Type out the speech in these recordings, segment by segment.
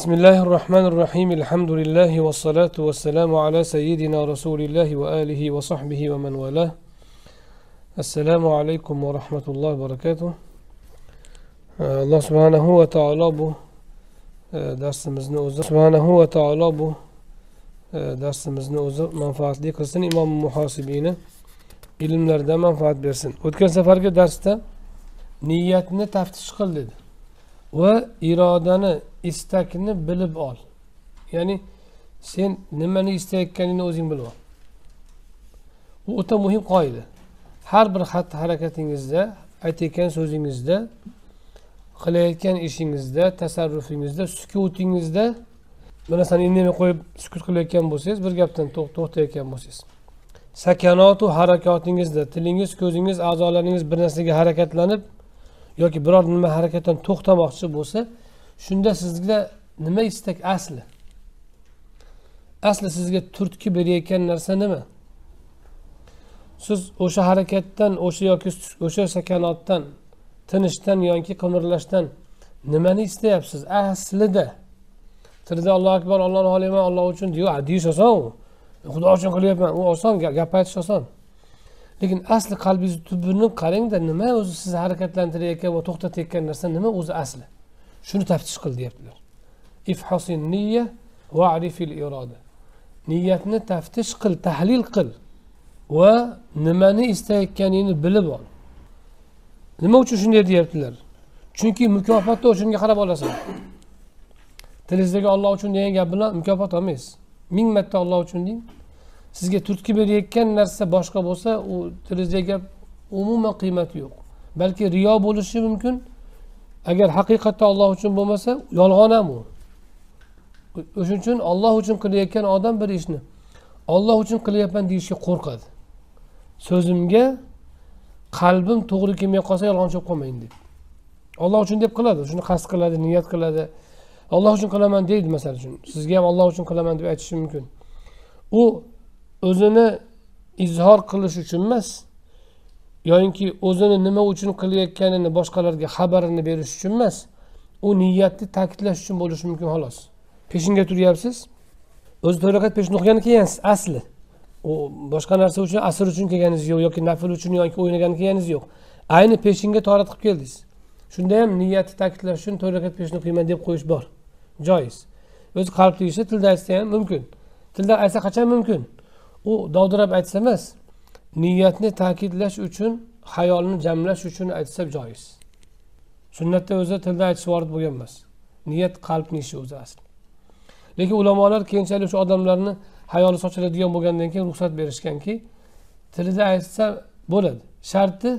Bismillahirrahmanirrahim. Elhamdülillahi ve salatu ve selamu ala seyyidina Resulillahi ve alihi ve sahbihi ve men velah. Esselamu aleyküm ve rahmetullahi ve berekatuhu. Allah subhanahu ve ta'ala bu dersimizin o'zi manfaatli qilsin, imom muhosibini ilmlardan manfaat bersin. O'tgan safargi darsda niyatni taftish qil dedi va irodani, istakni bilib ol. Ya'ni sen nimani istayotganingni o'zing bilib ol. Bu o'ta muhim qoida. Har bir xatti harakatingizda, aytayotgan so'zingizda, qilayotgan ishingizda, tasarrufingizda, sukutingizda bir narsani indamay qo'yib sukut qilayotgan bo'lsangiz, bir gapdan to'xtayotgan bo'lsangiz, sakanatu harakatingizda, tilingiz, ko'zingiz, a'zolaringiz bir narsaga harakatlanib yoki biror nima harakatdan to'xtamoqchi bo'lsa, shunda sizga nima istak asli? Asli sizga turtki berayotgan narsa nima? Siz o'sha harakatdan, o'sha sakanatdan, tinishdan yoki qimirlashdan nimani istayapsiz? Aslida tilda Allohu akbar, Allohni xohlayman, Alloh uchun deyish oson u. Xudo uchun qilyapman, u oson, gap aytish oson. Lekin asli qalbingiz tubini qarangda, nima o'zi sizni harakatlantirayotgan va to'xtatayotgan narsa nima o'zi asli? Shuni taftish qil deyaptilar. Ifhasin niyya va arifil iroda. Niyatni taftish qil, tahlil qil va nimani istayotganingni bilib ol. Nima uchun shunday deyaptilar? Chunki mukofotni o'shunga qarab olasan. Tilingizdagi Alloh uchun degan gap bilan mukofot olmaysiz. 1000 marta Alloh uchun deng. Sizga turtki berayotgan narsa boshqa bo'lsa, u tilingizdagi gap umuman qiymati yo'q. Balki riyo bo'lishi mumkin. Agar haqiqatda Alloh uchun bo'lmasa, yolg'on ham u. O'shuning uchun Alloh uchun qilayotgan odam bir ishni Alloh uchun qilyapman deyishga qo'rqadi. So'zimga qalbim to'g'ri kelmay qolsa yolg'onchi bo'lib qolmayin deb. Alloh uchun deb qiladi, shuni qasd qiladi, niyat qiladi. Alloh uchun qilaman deydi, masalan uchun. Sizga ham Alloh uchun qilaman deb aytishi mumkin. U o'zini izhor qilish uchun emas, yoki o'zini nima uchun qilayotganini boshqalarga xabarini berish uchun emas, u niyatni ta'kidlash uchun bo'lishi mumkin xolos. Peshinga turyapsiz. O'zi 4 rakat peshin o'qigandan keyin asli. U boshqa narsa uchun, asr uchun kelganingiz yo'q yoki nafl uchun yoki o'ynagan kelganingiz yo'q. Ayni peshinga torat qilib keldingiz. Shunda ham niyatni ta'kidlash uchun 4 rakat peshin o'qiyman deb qo'yish bor. Joiz. O'zi qalbda ishi tilda aytsa ham mumkin. Tilda aytsa qachon mumkin? U dovdirab aytsa emas, niyatni ta'kidlash uchun, xayolni jamlash uchun aytsa joiz. Sunnatda o'zi tilda aytish vorid bo'lgan emas. Niyat qalbning ishi o'zi asli. Lekin ulamolar keyinchalik shu odamlarni xayoli sochiladigan bo'lgandan keyin ruxsat berishganki, tilda aytsa bo'ladi. Sharti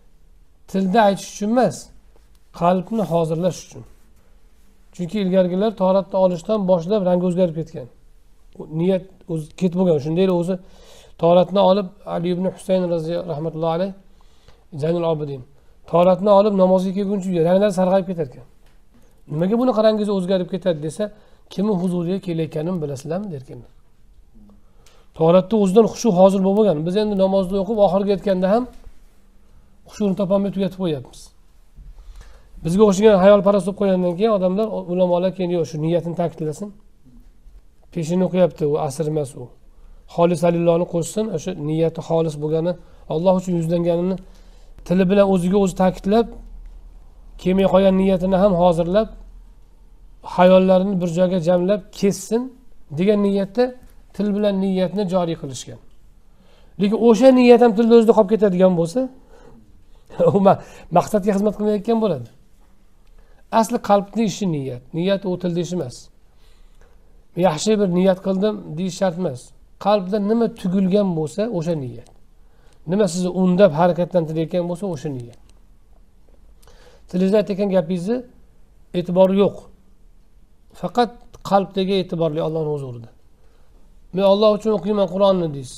tilda aytish uchun emas, qalbni hozirlash uchun. Chunki ilgarigilar tahoratni olishdan boshlab rangi o'zgarib ketgan. Niyat o'zi ketib bo'lgan. Shunday o'zi tahoratni olib Ali ibn Husayn rahmatullohi alayh Zaynul Abidin tahoratni olib namozga kelguncha ranglar sarg'ayib ketar ekan. Nimaga buni qarangiz o'zgarib ketadi desa, kimning huzuriga kelayotganini bilasizlarmi derkanlar. Tahoratda o'zidan xushu hozir bo'lmagan. Biz endi namozni o'qib oxirga yetganda ham xushuni topolmay tugatib qo'yapmiz. Bizga o'xshagan hayolparast bo'lib qo'ygandan keyin odamlar, ulamolar keyin yo'q, shu niyatini ta'kidlasin. Peshinni o'qiyapti, u asr emas u. Xolis alilloni qo'shsin, o'sha niyati xolis bo'lgani, Alloh uchun yuzlanganini tili bilan o'ziga o'zi ta'kidlab, kelmay qolgan niyatini ham hozirlab, hayollarini bir joyga jamlab kessin degan niyatda til bilan niyatni joriy qilishgan. Lekin o'sha niyat ham tilda o'zida qolib ketadigan bo'lsa, u maqsadga xizmat qilmayotgan bo'ladi. Asli qalbning ishi niyat. Niyat u tilda ish emas. Yaxshi bir niyat qildim deyish shart emas. Qalbda nima tugilgan bo'lsa, o'sha niyat. Nima sizni undab harakatlantirayotgan bo'lsa, o'sha niyat. Tilingizda aytgan gapingizni e'tibori yo'q. Faqat qalbdagi e'tiborli Allohning huzurida. Men Alloh uchun o'qiyman Qur'onni deysiz.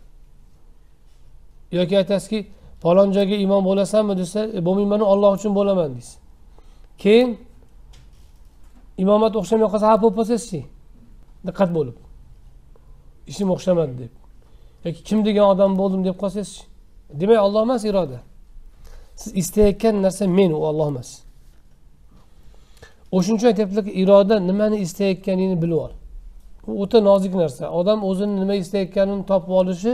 Yoki aytasizki, falon joyga imom bo'lasanmi desa, bo'lmayman, Alloh uchun bo'laman deysiz. Keyin imomat o'xshamay qolsa, ha bo'lsa-chi. Diqqat bo'lib. Ishim o'xshamadi deb. Yoki kim degan odam bo'ldim deb qolsangiz-chi. Demak, Alloh emas iroda. Siz istayotgan narsa men, u Alloh emas. O'shuning uchun aytyaptilarki, iroda nimani istayotganingni bilib ol. U o'ta nozik narsa. Odam o'zini nima istayotganini topib olishi,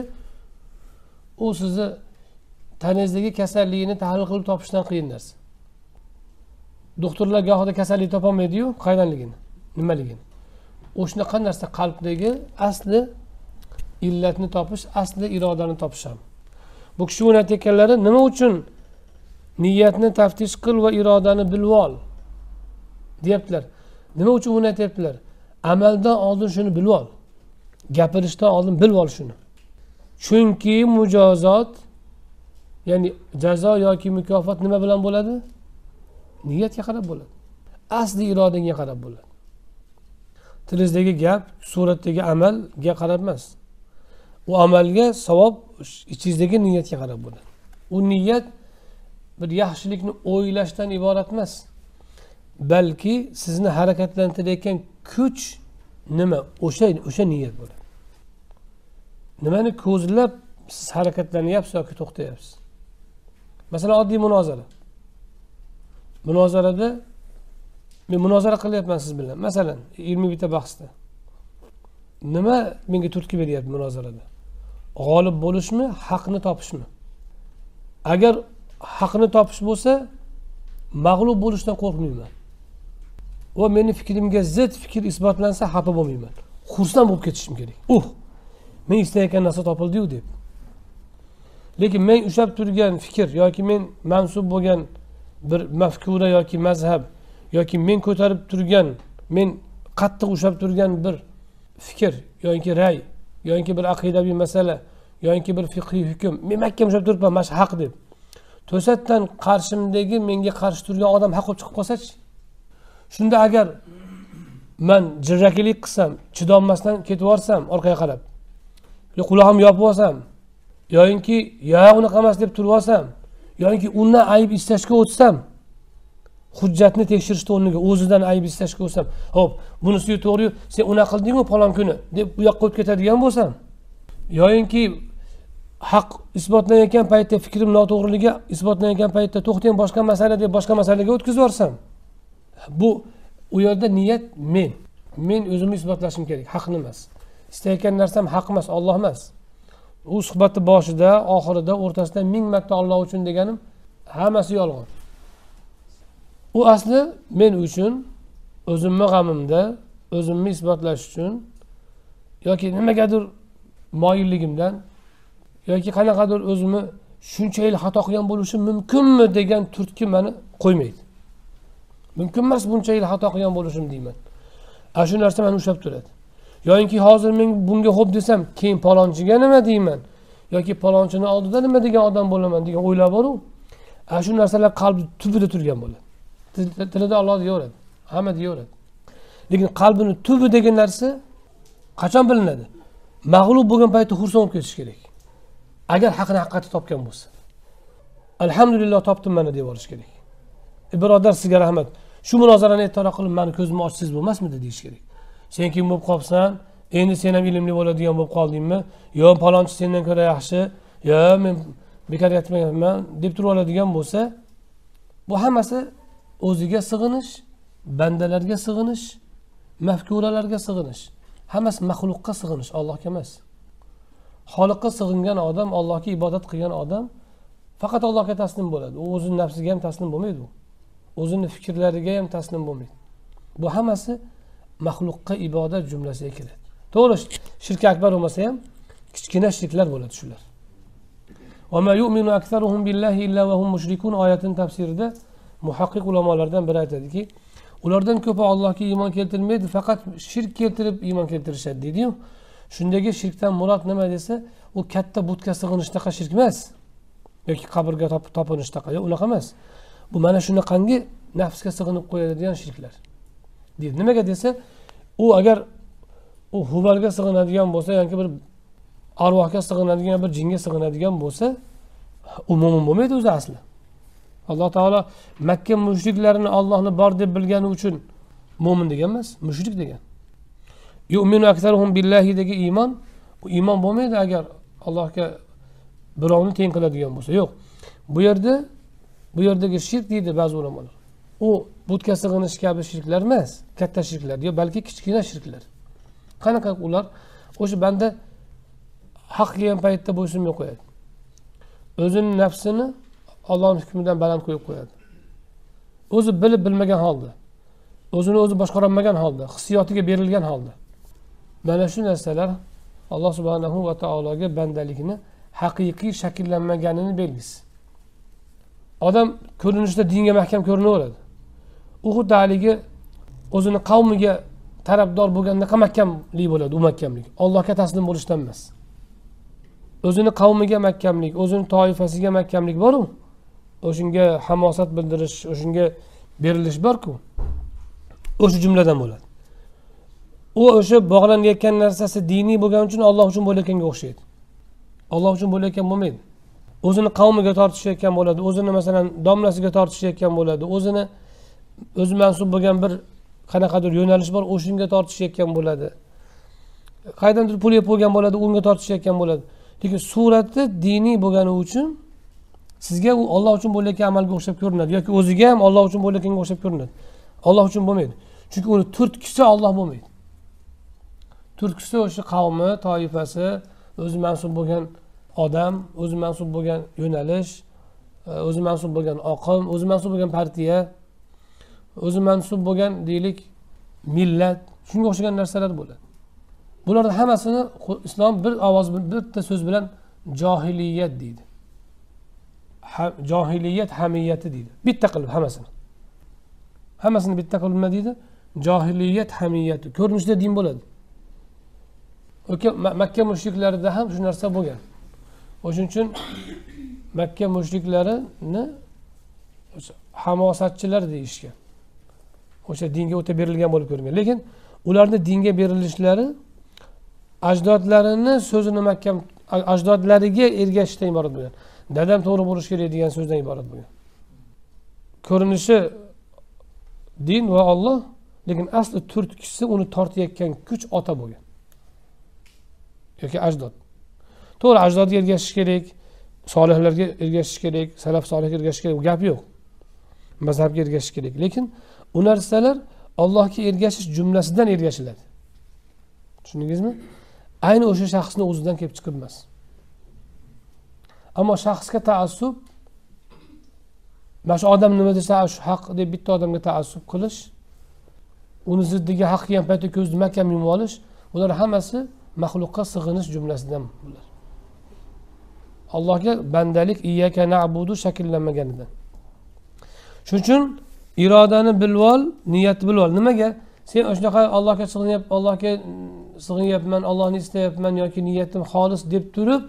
u sizni taningizdagi kasallikni tahlil qilib topishdan qiyin narsa. Doktorlar gohida kasallik topolmaydi-yu, qaydanligini, nimaligini. O'shunaqa narsa qalbdagi asli illatni topish, asli irodani topish ham. Bu kishi uni aytganlari nima uchun niyatni taftish qil va irodani bilib ol deyaptilar. Nima uchun uni aytayaptilar? Amaldan oldin shuni bilib ol. Gapirishdan oldin bilib ol shuni. Chunki mujozot, ya'ni jazo yoki mukofot nima bilan bo'ladi? Niyatga qarab bo'ladi. Asli irodangga qarab bo'ladi. Tilingizdagi gap, suratdagi amalga qarab emas. U amalga savob ichingizdagi niyatga qarab bo'ladi. U niyat bir yaxshilikni o'ylashdan iborat emas. Balki sizni harakatlantirayotgan kuch nima? O'sha niyat bo'ladi. Nimani ko'zlab siz harakatlanyapsiz yoki to'xtayapsiz? Masalan, oddiy munozara. Munozarada men munozara qilyapman siz bilan. Masalan, ilmiy bitta bahsda. Nima menga turtki beryapti munozarada? G'olib bo'lishmi, haqni topishmi? Agar haqni topish bo'lsa, mag'lub bo'lishdan qo'rqmayman. Va meni fikrimga zid fikr isbotlansa xafa bo'lmayman. Xursand bo'lib ketishim kerak. Men istayotgan narsa topildi-yu deb. Lekin men ushlab turgan fikr yoki men mansub bo'lgan bir mafkura yoki mazhab yoki men ko'tarib turgan, men qattiq ushlab turgan bir fikr yoki ra'y yoki bir aqidaviy masala yoki bir fiqhiy hukm, men mahkam ushlab turibman, mana shu haq deb. To'satdan qarshimdagi menga qarshi turgan odam haq olib chiqib qolsa-chi? Shunda agar men jirrakilik qilsam, chidolmasdan ketib yorsam orqaga qarab, quloqimni yopib olsam, yoki unaqa emas deb turib olsam, yoki undan ayb istashga o'tsam, hujjatni tekshirishni o'rniga o'zidan ayb istashga o'tsam, "Xo'p, bunisi to'g'ri, sen unaqa qilding-ku falon kuni" deb bu yoqqa o'tib ketadigan bo'lsam, yoki haq isbotlanayotgan paytda fikrim noto'g'riligi isbotlanayotgan paytda to'xtang boshqa masala deb boshqa masalaga o'tkazib yorsam, bu u yerda niyat men o'zimni isbotlashim kerak, haqni emas. Istayotgan narsam haq emas, Alloh emas. U suhbatni boshida, oxirida, o'rtasida 1000 marta Alloh uchun deganim hammasi yolg'on. U asli men uchun o'zimni g'amimda, o'zimni isbotlash uchun yoki nimagadir moyilligimdan yoki qanaqadir o'zimni shunchalik xato qilgan bo'lishim mumkinmi degan turtki meni qo'ymaydi. Mumkin emas bunchalik xato qilgan bo'lishim deyman. Shu narsa meni ushlab turadi. Yoki hozir men bunga xo'p desam, keyin palonchiga nima deyman? Yoki palonchini oldida nima degan odam bo'laman degan o'ylar bor-ku. Shu narsalar qalbi tubida turgan bo'ladi. Tilida Alloh deyaveradi, hamma deyaveradi. Lekin qalbini tubi degan narsa qachon bilinadi? Mag'lub bo'lgan paytda xursand bo'lib ketish kerak. Agar haqni haqiqatda topgan bo'lsa. Alhamdulillah topdim mana deb olish kerak. Birodar, sizga rahmat. Shu munozarani e'tirof qilib meni ko'zimni ochsiz bo'lmasmidi deyish kerak. Sen kim bo'lib qolsan, endi sen ham ilmli bo'ladigan bo'lib qoldingmi? Yo, palonchi sendan ko'ra yaxshi, yo men bekor aytmayapman deb turib oladigan bo'lsa, bu hammasi o'ziga sig'inish, bandalarga sig'inish, mafkuralarga sig'inish. Hammasi maxluqqa sig'inish, Allohga emas. Xoliqqa sig'ingan odam, Allohga ibodat qilgan odam faqat Allohga taslim bo'ladi. U o'zining nafsiga ham taslim bo'lmaydi u. O'zining fikrlariga ham taslim bo'lmaydi. Bu hammasi maxluqqa ibodat jumlasiga kiradi. To'g'ri, shirk akbar bo'lmasa ham kichkina shirklar bo'ladi shular. Va ma yu'minu aktsaruhum billahi illa va hum mushrikun oyatining tafsirida muhaqqiq ulamolardan biri aytadiki, ulardan ko'pi Allohga iymon keltirmaydi, faqat shirk keltirib iymon keltirishadi deydi-yu. Shundagi shirkdan murod nima desa, u katta butga sig'inishdaqa shirk emas. Yoki qabrga topinishdaqa, yo'q, unaqa emas. Bu mana shunaqangi nafsga sig'inib qo'yadigan shirklar. Deydi. Nimaga desa, u agar u hubalga sig'inadigan bo'lsa, yoki bir arvohga sig'inadigan, bir jinga sig'inadigan bo'lsa, u mo'min bo'lmaydi o'zi asli. Alloh taolo Makka mushriklarini Allohni bor deb bilgani uchun mo'min degan emas, mushrik degan. Yu'minu aktsaruhum billahi degi iymon, u iymon bo'lmaydi agar Allohga birovni teng qiladigan bo'lsa. Yo'q. Bu yerdagi shirk deydi ba'zi ulamolar. u butga sig'inish kabi shirklar emas, katta shirklar, yo balki kichkina shirklar. Qanaqa ular? O'sha banda haq kelgan paytda bo'ysunmay qo'yadi. O'zining nafsini Allohning hukmidan baland qo'yib qo'yadi. O'zi bilib bilmagan holda, o'zini o'zi boshqara olmagan holda, hissiyotiga berilgan holda. Mana shu narsalar Alloh subhanahu va taologa bandalikni haqiqiy shakllanmaganini belgisi. Odam ko'rinishda dinga mahkam ko'rinaveradi. U xuddi haligi o'zini qavmiga tarafdor bo'lganda mahkamlik bo'ladi, u mahkamlik. Allohga taslim bo'lishdan emas. O'zini qavmiga mahkamlik, o'zini toifasiga mahkamlik bor-ku. O'shunga hamosat bildirish, o'shunga berilish bor-ku. O'sha jumladan bo'ladi. U o'sha bog'lanayotgan narsasi diniy bo'lgani uchun Alloh uchun bo'layotganga o'xshaydi. Alloh uchun bo'layotgan bo'lmaydi. O'zini qavmiga tortishayotgan bo'ladi, o'zini masalan domlasiga tortishayotgan bo'ladi, o'zi mansub bo'lgan bir qanaqadir yo'nalish bor, o'shunga tortishayotgan bo'ladi. Qaydandir pul yeb qo'ygan bo'ladi, unga tortishayotgan bo'ladi. Lekin surati diniy bo'lgani uchun sizga u Alloh uchun bo'layotgan amalga o'xshab ko'rinadi yoki o'ziga ham Alloh uchun bo'layotganga o'xshab ko'rinadi. Alloh uchun bo'lmaydi. Chunki uni turtkisi Alloh bo'lmaydi. Turtkisi o'sha qavmi, toifasi, o'zi mansub bo'lgan odam, o'zi mansub bo'lgan yo'nalish, o'zi mansub bo'lgan oqim, o'zi mansub bo'lgan partiya, o'zi mansub bo'lgan deylik millat, shunga o'xshagan narsalar bo'ladi. Bularning hammasini islom bir ovoz bitta so'z bilan johiliyat deydi. Johiliyat hamiyati deydi. Bitta qilib hammasini. Hammasini bitta qilib nima deydi? Johiliyat hamiyati. Ko'rinishda din bo'ladi. Makka mushriklarida ham shu narsa bo'lgan. O'shuning uchun Makka mushriklarini hamosatchilar deyishgan. O'sha dinga o'ta berilgan bo'lib ko'ringan. Lekin ularning dinga berilishlari ajdodlarini so'zini mahkam, ajdodlariga ergashishdan iborat bo'lgan. Dadam to'g'ri bo'lish kerak degan so'zdan iborat bo'lgan. Ko'rinishi din va Alloh, lekin asli turtkisi uni tortayotgan kuch ota bo'lgan. Yoki ajdod. To'g'ri ajdodga ergashish kerak, solihlarga ergashish kerak, salaf solihga ergashish kerak, gap yo'q. Mazhabga ergashish kerak, lekin u narsalar Allohga ergashish jumlasidan ergashiladi. Tushundingizmi? Ayni o'sha shaxsning o'zidan kelib chiqilmas. Ammo shaxsga ta'assub, mana odam nima desa shu haq deb bitta odamga ta'assub qilish, uni ziddiga haq kelgan paytda ko'zni mahkam yumib olish, bular hammasi maxluqqa sig'inish jumlasidan bular. Allohga bandalik iyyaka na'budu shakllanmaganidan. Shuning uchun irodani bilib ol, niyatni bilib ol. Nimaga? Sen shunaqa Allohga sig'inyapman, Allohni istayapman yoki niyatim xolis deb turib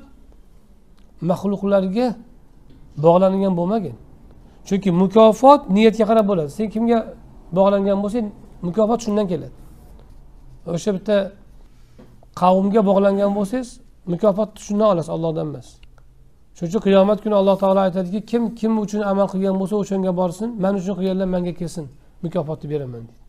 maxluqlarga bog'langan bo'lmagin. Chunki mukofot niyatga qarab bo'ladi. Sen kimga bog'langan bo'lsang, mukofot shundan keladi. O'sha bitta qavmga bog'langan bo'lsangiz, mukofot shundan olasiz, Allohdan emas. Shuning uchun qiyomat kuni Alloh taolo aytadiki, kim uchun amal qilgan bo'lsa, o'shanga borsin, men uchun qilganlar menga kelsin, mukofotni beraman deydi.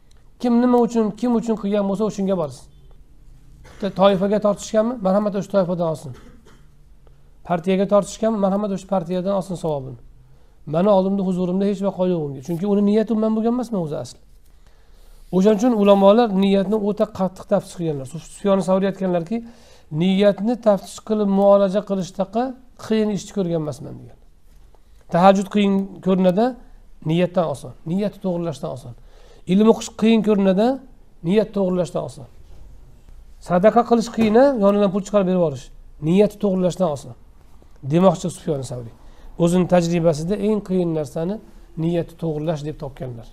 Kim uchun qilgan bo'lsa, o'shanga borsin. Toifaga tortishganmi? Marhamat o'sha toifadan olsin. Partiyaga tortishganmi? Marhamat o'sha partiyadan olsin savobini. Meni oldimda huzurimda hech vaqt yo'q unga. Chunki uni niyati men bo'lgan emasman o'zi asli. O'shaning uchun ulamolar niyatni o'ta qattiq tafsir qilganlar. Sufyon Savriy aytganlarki, niyatni tafsir qilib muolaja qilishdaqa qiyin ishni ko'rgan emasman degan. Tahajjud qiyin ko'rinadi, niyatdan oson. Niyatni to'g'rilashdan oson. Ilm o'qish qiyin ko'rinadi, niyat to'g'rilashdan oson. Sadaqa qilish qiyin, yonidan pul chiqarib berib yuborish. Niyatni to'g'rilashdan oson. Demoqchi Sufyon Savriy. O'zining tajribasida eng qiyin narsani niyatni to'g'rilash deb topganlar.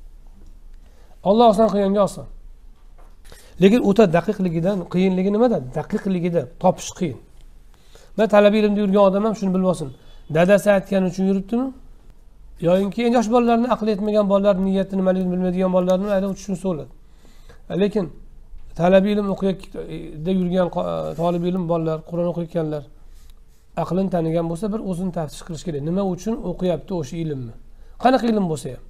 Alloh oson qilganga oson. Lekin o'ta daqiqligidan qiyinligi nimada? Daqiqligida topish qiyin. Men talaba ilmda yurgan odam ham shuni bilib olsin. Dadasi aytgani uchun yuribdimi? Yo'inki yosh bolalarni aqli yetmagan bolalar niyatini nimaligini bilmaydigan bolalarni ayda uchun so'ladi. Lekin talaba ilm o'qiyotgan yurgan talaba ilm bolalar, Qur'on o'qiyotganlar aqlini tanigan bo'lsa, bir o'zini taftish qilish kerak. Nima uchun o'qiyapti o'sha ilmni? Qanaqa ilm bo'lsa ham.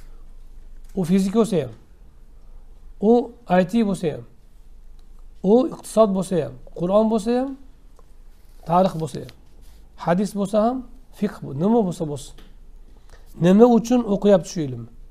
U fizik bo'lsa ham, u IT bo'lsa ham, u iqtisod bo'lsa ham, Qur'on bo'lsa ham, tarix bo'lsa ham, hadis bo'lsa ham, fiqh nima bo'lsa bo'lsin. Nima uchun o'qiyapti shu ilmni?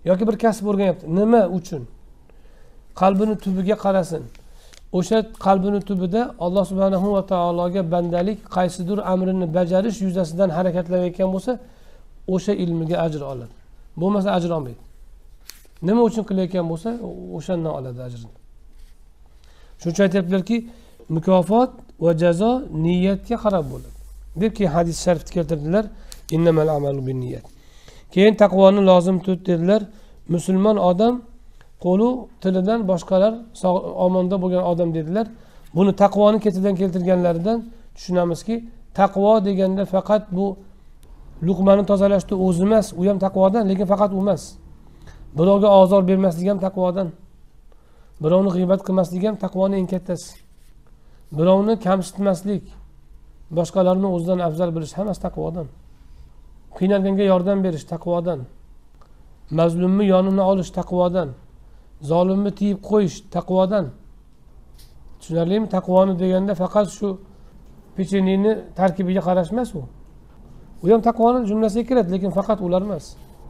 yoki bir kasb o'rganyapti. Nima uchun? Qalbini tubiga qarasin. O'sha qalbini tubida Alloh subhanahu va taologa bandalik qaysidir amrini bajarish yuzasidan harakatlanayotgan bo'lsa, o'sha ilmiga ajr oladi. Bo'lmasa ajr olmaydi. Nima uchun qilayotgan bo'lsa, o'shandan oladi ajrini. Shuning uchun aytibdilarki, mukofot va jazo niyatga qarab bo'ladi. Debki hadis sharifda keltirdilar, innamal amalu binniyat. Keyin taqvoni lozim tut dedilar. Musulmon odam qo'li tilidan boshqalar omonda bo'lgan odam dedilar. Buni taqvoni ketidan keltirganlaridan tushunamizki, taqvo deganda faqat bu luqmani tozalashda o'zi emas, u ham taqvodan, lekin faqat u emas. Birovga ozor bermaslik ham taqvodan. Birovni g'iybat qilmaslik ham taqvoning eng kattasi. Birovni kamsitmaslik, boshqalarni o'zidan afzal bilish hammasi taqvodan. Qiynalganga yordam berish taqvodan. Mazlumni yonini olish taqvodan. Zolimni tiyib qo'yish taqvodan. Tushunarlimi? Taqvoni deganda faqat shu pecheniyni tarkibiga qarash emas u. U ham taqvoning jumlasiga kiradi, lekin faqat ular emas.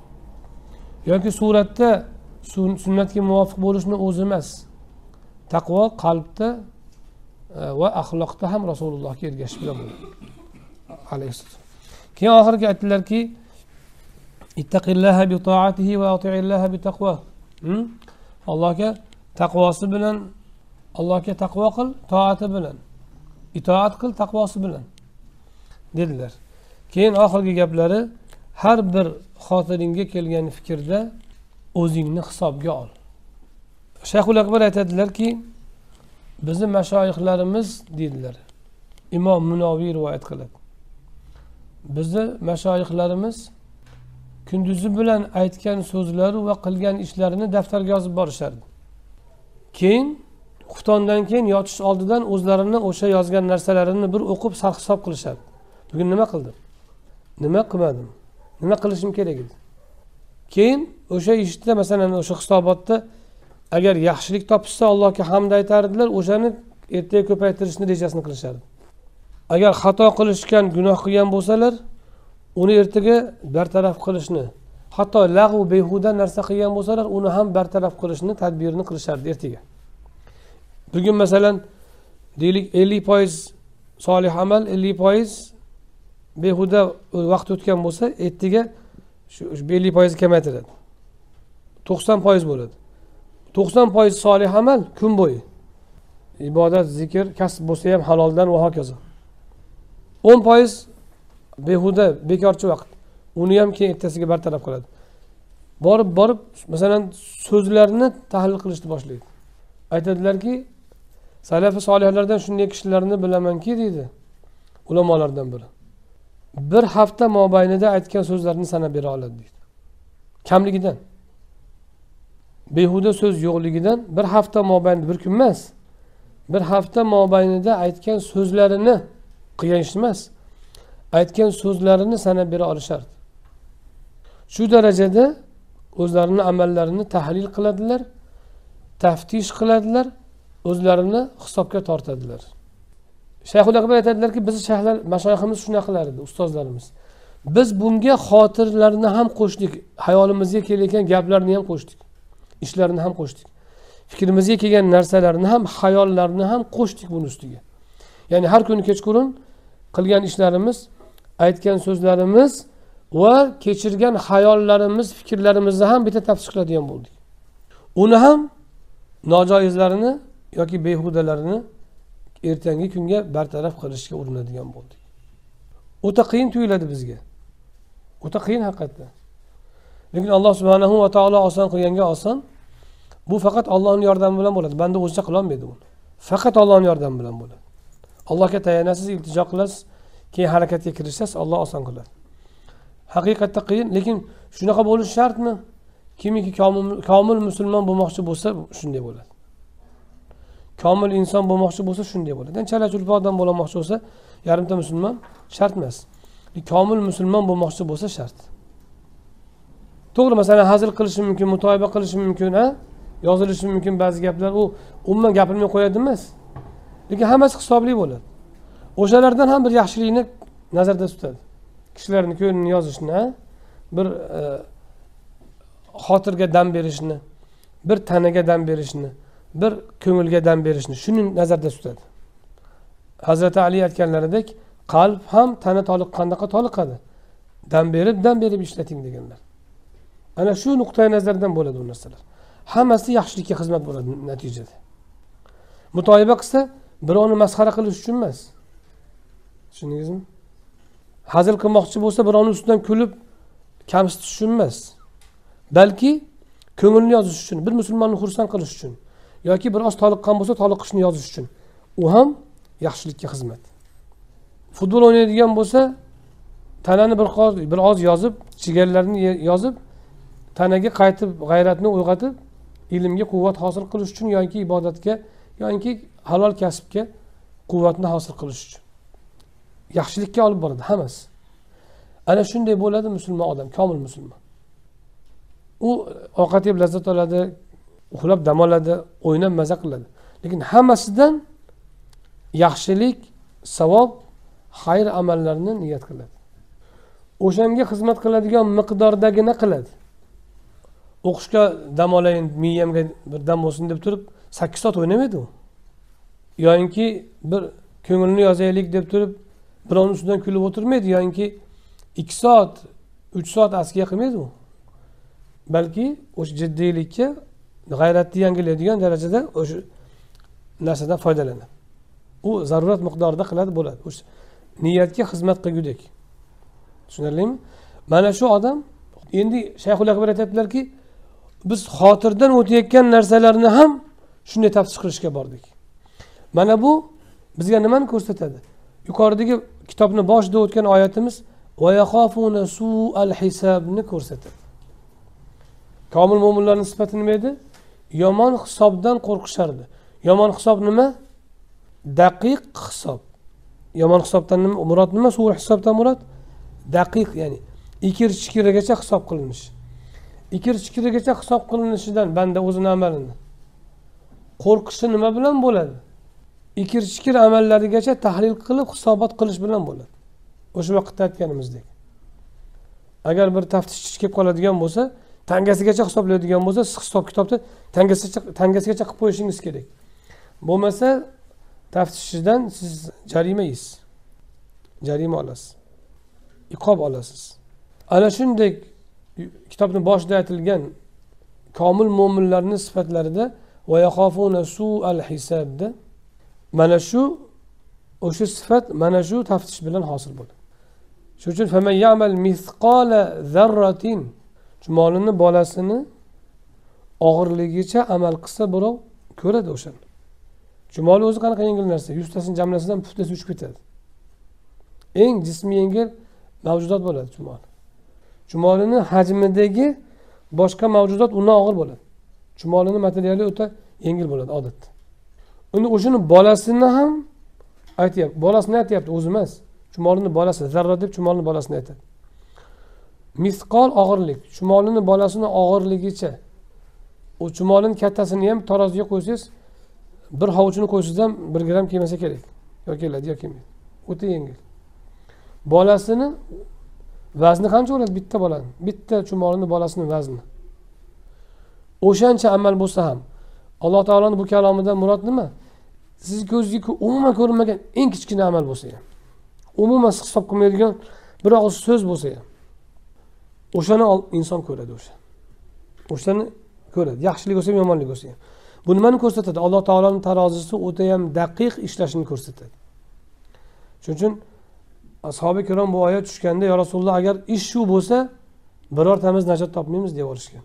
Yoki suratda sunnatga muvofiq bo'lishni o'zi emas. Taqvo qalbda va axloqda ham Rasulullohga ergashish bilan bo'ladi. Alayhissalom. Keyin oxirgi aytdilarki, ittaqillaha bi ta'atihi va ati'illaha bi taqvo. Allohga taqvosi bilan, Allohga taqvo qil, toati bilan. Itoat qil taqvosi bilan dedilar. Keyin oxirgi gaplari, har bir xotiringga kelgan fikrda o'zingni hisobga ol. Shayxul Akbar aytadilarki, bizni mashoyixlarimiz dedilar. Imom Munoviy rivoyat qiladi. Bizni mashoyixlarimiz kunduzi bilan aytgan so'zlari va qilgan ishlarini daftarga yozib borishardi. Keyin xuftondan keyin yotish oldidan o'zlarini o'sha yozgan narsalarini bir o'qib sarhisob qilishardi. Bugun nima qildim? Nima qilmadim? Nima qilishim kerak edi? Keyin o'sha ishda, masalan, o'sha hisobotda agar yaxshilik topishsa Allohga hamd aytardilar, o'shani ertaga ko'paytirishni rejasini qilishardi. Agar xato qilishgan, gunoh qilgan bo'lsalar, uni ertaga bartaraf qilishni, hatto lag'u behuda narsa qilgan bo'lsalar, uni ham bartaraf qilishni tadbirini qilishardi ertaga. Bugun masalan, deylik 50% solih amal, 50% behuda vaqt o'tgan bo'lsa, ertaga shu 50% kamaytiradi. 90% bo'ladi. 90% solih amal kun bo'yi. Ibodat, zikr, kasb bo'lsa ham haloldan va hokazo. 10% behuda, bekorchi vaqt. Uni ham keyin ertasiga bartaraf qiladi. Borib, masalan, so'zlarni tahlil qilishni boshlaydi. Aytadilarki, salafi solihlardan shunday kishilarni bilamanki, deydi ulamolardan biri. Bir hafta mobaynida aytgan so'zlarini sanab bera oladi, deydi. Kamligidan. Behuda so'z yo'qligidan bir hafta mobaynida, bir kun emas, bir hafta mobaynida aytgan so'zlarini, qilgan ish emas, aytgan so'zlarini sanab bera olishardi. Shu darajada o'zlarini amallarini tahlil qiladilar, taftish qiladilar, o'zlarini hisobga tortadilar. Shayxul Akbar aytadilarki, biz shayxlar, mashoyiximiz shuna qilar edi, ustozlarimiz. Biz bunga xotirlarni ham qo'shdik, hayolimizga kelayotgan gaplarni ham qo'shdik, ishlarni ham qo'shdik. Fikrimizga kelgan narsalarni ham, xayollarni ham qo'shdik buning ustiga. Ya'ni har kuni kechqurun qilgan ishlarimiz, aytgan so'zlarimiz va kechirgan xayollarimiz, fikrlarimizni ham bitta tafsir qiladigan bo'ldik. Uni ham nojoizlarini yoki behudalarini ertangi kunga bartaraf qilishga urinadigan bo'ldik. O'ta qiyin tuyuladi bizga. O'ta qiyin haqiqatdan. Lekin Alloh subhanahu va taolo oson qilganga oson. Bu faqat Allohning yordami bilan bo'ladi. Banda o'zicha qila olmaydi buni. Faqat Allohning yordami bilan bo'ladi. Allohga tayanasiz, iltijo qilasiz, keyin harakatga kirishasiz, Alloh oson qiladi. Haqiqatda qiyin, lekin shunaqa bo'lish shartmi? Kimiki komil musulmon bo'lmoqchi bo'lsa, shunday bo'ladi. Komil inson bo'lmoqchi bo'lsa, shunday bo'ladi. Chala-chulpa odam bo'lmoqchi bo'lsa, yarimta musulmon shart emas. Komil musulmon bo'lmoqchi bo'lsa shart. To'g'ri, masalan, hazil qilishi mumkin, mutoyiba qilishi mumkin, yozilishi mumkin ba'zi gaplar, u umuman gapirmay qo'yadi emas. Lekin hammasi hisobli bo'ladi. O'shalardan ham bir yaxshilikni nazarda tutadi. Kishilarning ko'nglini yozishni, bir xotirga dam berishni, bir tanaga dam berishni, bir ko'ngilga dam berishni shuni nazarda tutadi. Hazrati Ali aytganlaridek, qalb ham tana toliqqandaqa toliqadi. Dam berib ishlating deganlar. Ana shu nuqtai nazardan bo'ladi bu narsalar. Hammasi yaxshilikka xizmat bo'ladi natijada. Mutoyiba qilsa, birovni masxara qilish uchun emas. Tushundingizmi? Hazil qilmoqchi bo'lsa, birovning ustidan kulib kamsitish uchun emas. Balki ko'ngilni yozish uchun, bir musulmonni xursand qilish uchun yoki bir oz toliqqan bo'lsa, toliqishni yozish uchun. U ham yaxshilikka xizmat. Futbol o'ynaydigan bo'lsa, tanani bir oz yozib, chigarlarni yozib, tanaga qaytib g'ayratni uyg'otib, ilmga quvvat hosil qilish uchun yoki ibodatga yoki halol kasbga quvvatni hosil qilish uchun. Yaxshilikka olib boradi hammasi. Ana shunday bo'ladi musulmon odam, komil musulmon. U ovqat yeb lazzat oladi, uxlab dam oladi, o'ynab maza qiladi. Lekin hammasidan yaxshilik, savob, xayr amallarni niyat qiladi. O'shanga xizmat qiladigan miqdordagina qiladi. O'qishga dam olayin, miyamga bir dam olsin deb turib 8 soat o'ynamaydi u. Yo'inki bir ko'ngilni yozaylik deb turib birovning ustidan kulib o'tirmaydi, yo'inki 2 soat, 3 soat askiya qilmaydi u. Balki o'sha jiddiylikka, g'ayratni yangilaydigan darajada o'sha narsadan foydalanadi. U zarurat miqdorida qiladi bo'ladi. O'sha niyatga xizmat qilgudek. Tushunarlimi? Mana shu odam endi Shayxul Akbar aytadilarki, biz xotirdan o'tayotgan narsalarni ham shunday tafsir qilishga bordik. Mana bu bizga nimani ko'rsatadi? Yuqoridagi kitobni boshida o'tgan oyatimiz va yaxofuna su'al hisabni ko'rsatadi. Komil mo'minlarning sifati nima edi? Yomon hisobdan qo'rqishardi. Yomon hisob nima? Daqiq hisob. Yomon hisobdan murod nima? Su'al hisobdan murod daqiq, ya'ni ikir-chikirigacha hisob qilinish. Ikir-chikirigacha hisob qilinishidan banda o'zining amalini qo'rqishi nima bilan bo'ladi? Ikir-chikir amallarigacha tahlil qilib hisobot qilish bilan bo'ladi. O'sha vaqtda aytganimizdek. Agar bir taftishchi kelib qoladigan bo'lsa, tangasigacha hisoblaydigan bo'lsa, siz hisob kitobni tangasigacha qilib qo'yishingiz kerak. Bo'lmasa, taftishchidan siz jarima yeysiz. Jarima olasiz. Iqob olasiz. Ana shunday kitobning boshida aytilgan komil mo'minlarning sifatlarida va yaxofuna su'al hisabda mana shu o'sha sifat mana shu taftish bilan hosil bo'ladi. Shuning uchun faman ya'mal misqala zarratin, chumolini bolasini og'irligicha amal qilsa birov ko'radi o'shani. Chumol o'zi qanaqa yengil narsa, 100 tasini jamlasidan puftasi uchib ketadi. Eng jismi yengil mavjudot bo'ladi chumol. Chumolining hajmidagi boshqa mavjudot undan og'ir bo'ladi. Chumolining materiali o'ta yengil bo'ladi odatda. Uni o'shini bolasini ham aytayapti. Bolasini aytayapti, o'zi emas. Chumolining bolasi, zarra deb chumolining bolasini aytadi. Misqol og'irlik, chumolining bolasini og'irligicha. O chumolining kattasini ham taroziga qo'ysangiz, bir hovuchini qo'ysangiz ham 1 gram kelmasa kerak. Yoki keladi, yoki kelmaydi. O'ta yengil. Bolasini vazni qancha bo'ladi bitta bolani? Bitta chumolining bolasining vazni. O'shancha amal bo'lsa ham Alloh taoloning bu kalomidan murod nima? Siz ko'zingizga umuman ko'rinmagan eng kichkina amal bo'lsa ham, umuman hisob qilmaydigan bir og'iz so'z bo'lsa ham, o'shani inson ko'radi o'sha. O'shani ko'radi. Yaxshilik bo'lsa ham, yomonlik bo'lsa ham. Bu nimani ko'rsatadi? Alloh taoloning tarozisi o'ta ham daqiq ishlashini ko'rsatadi. Shuning uchun ashabi kirom bu oyat tushganda, ya Rasululloh, agar ish shu bo'lsa, birortamiz najot topmaymiz deb olishgan.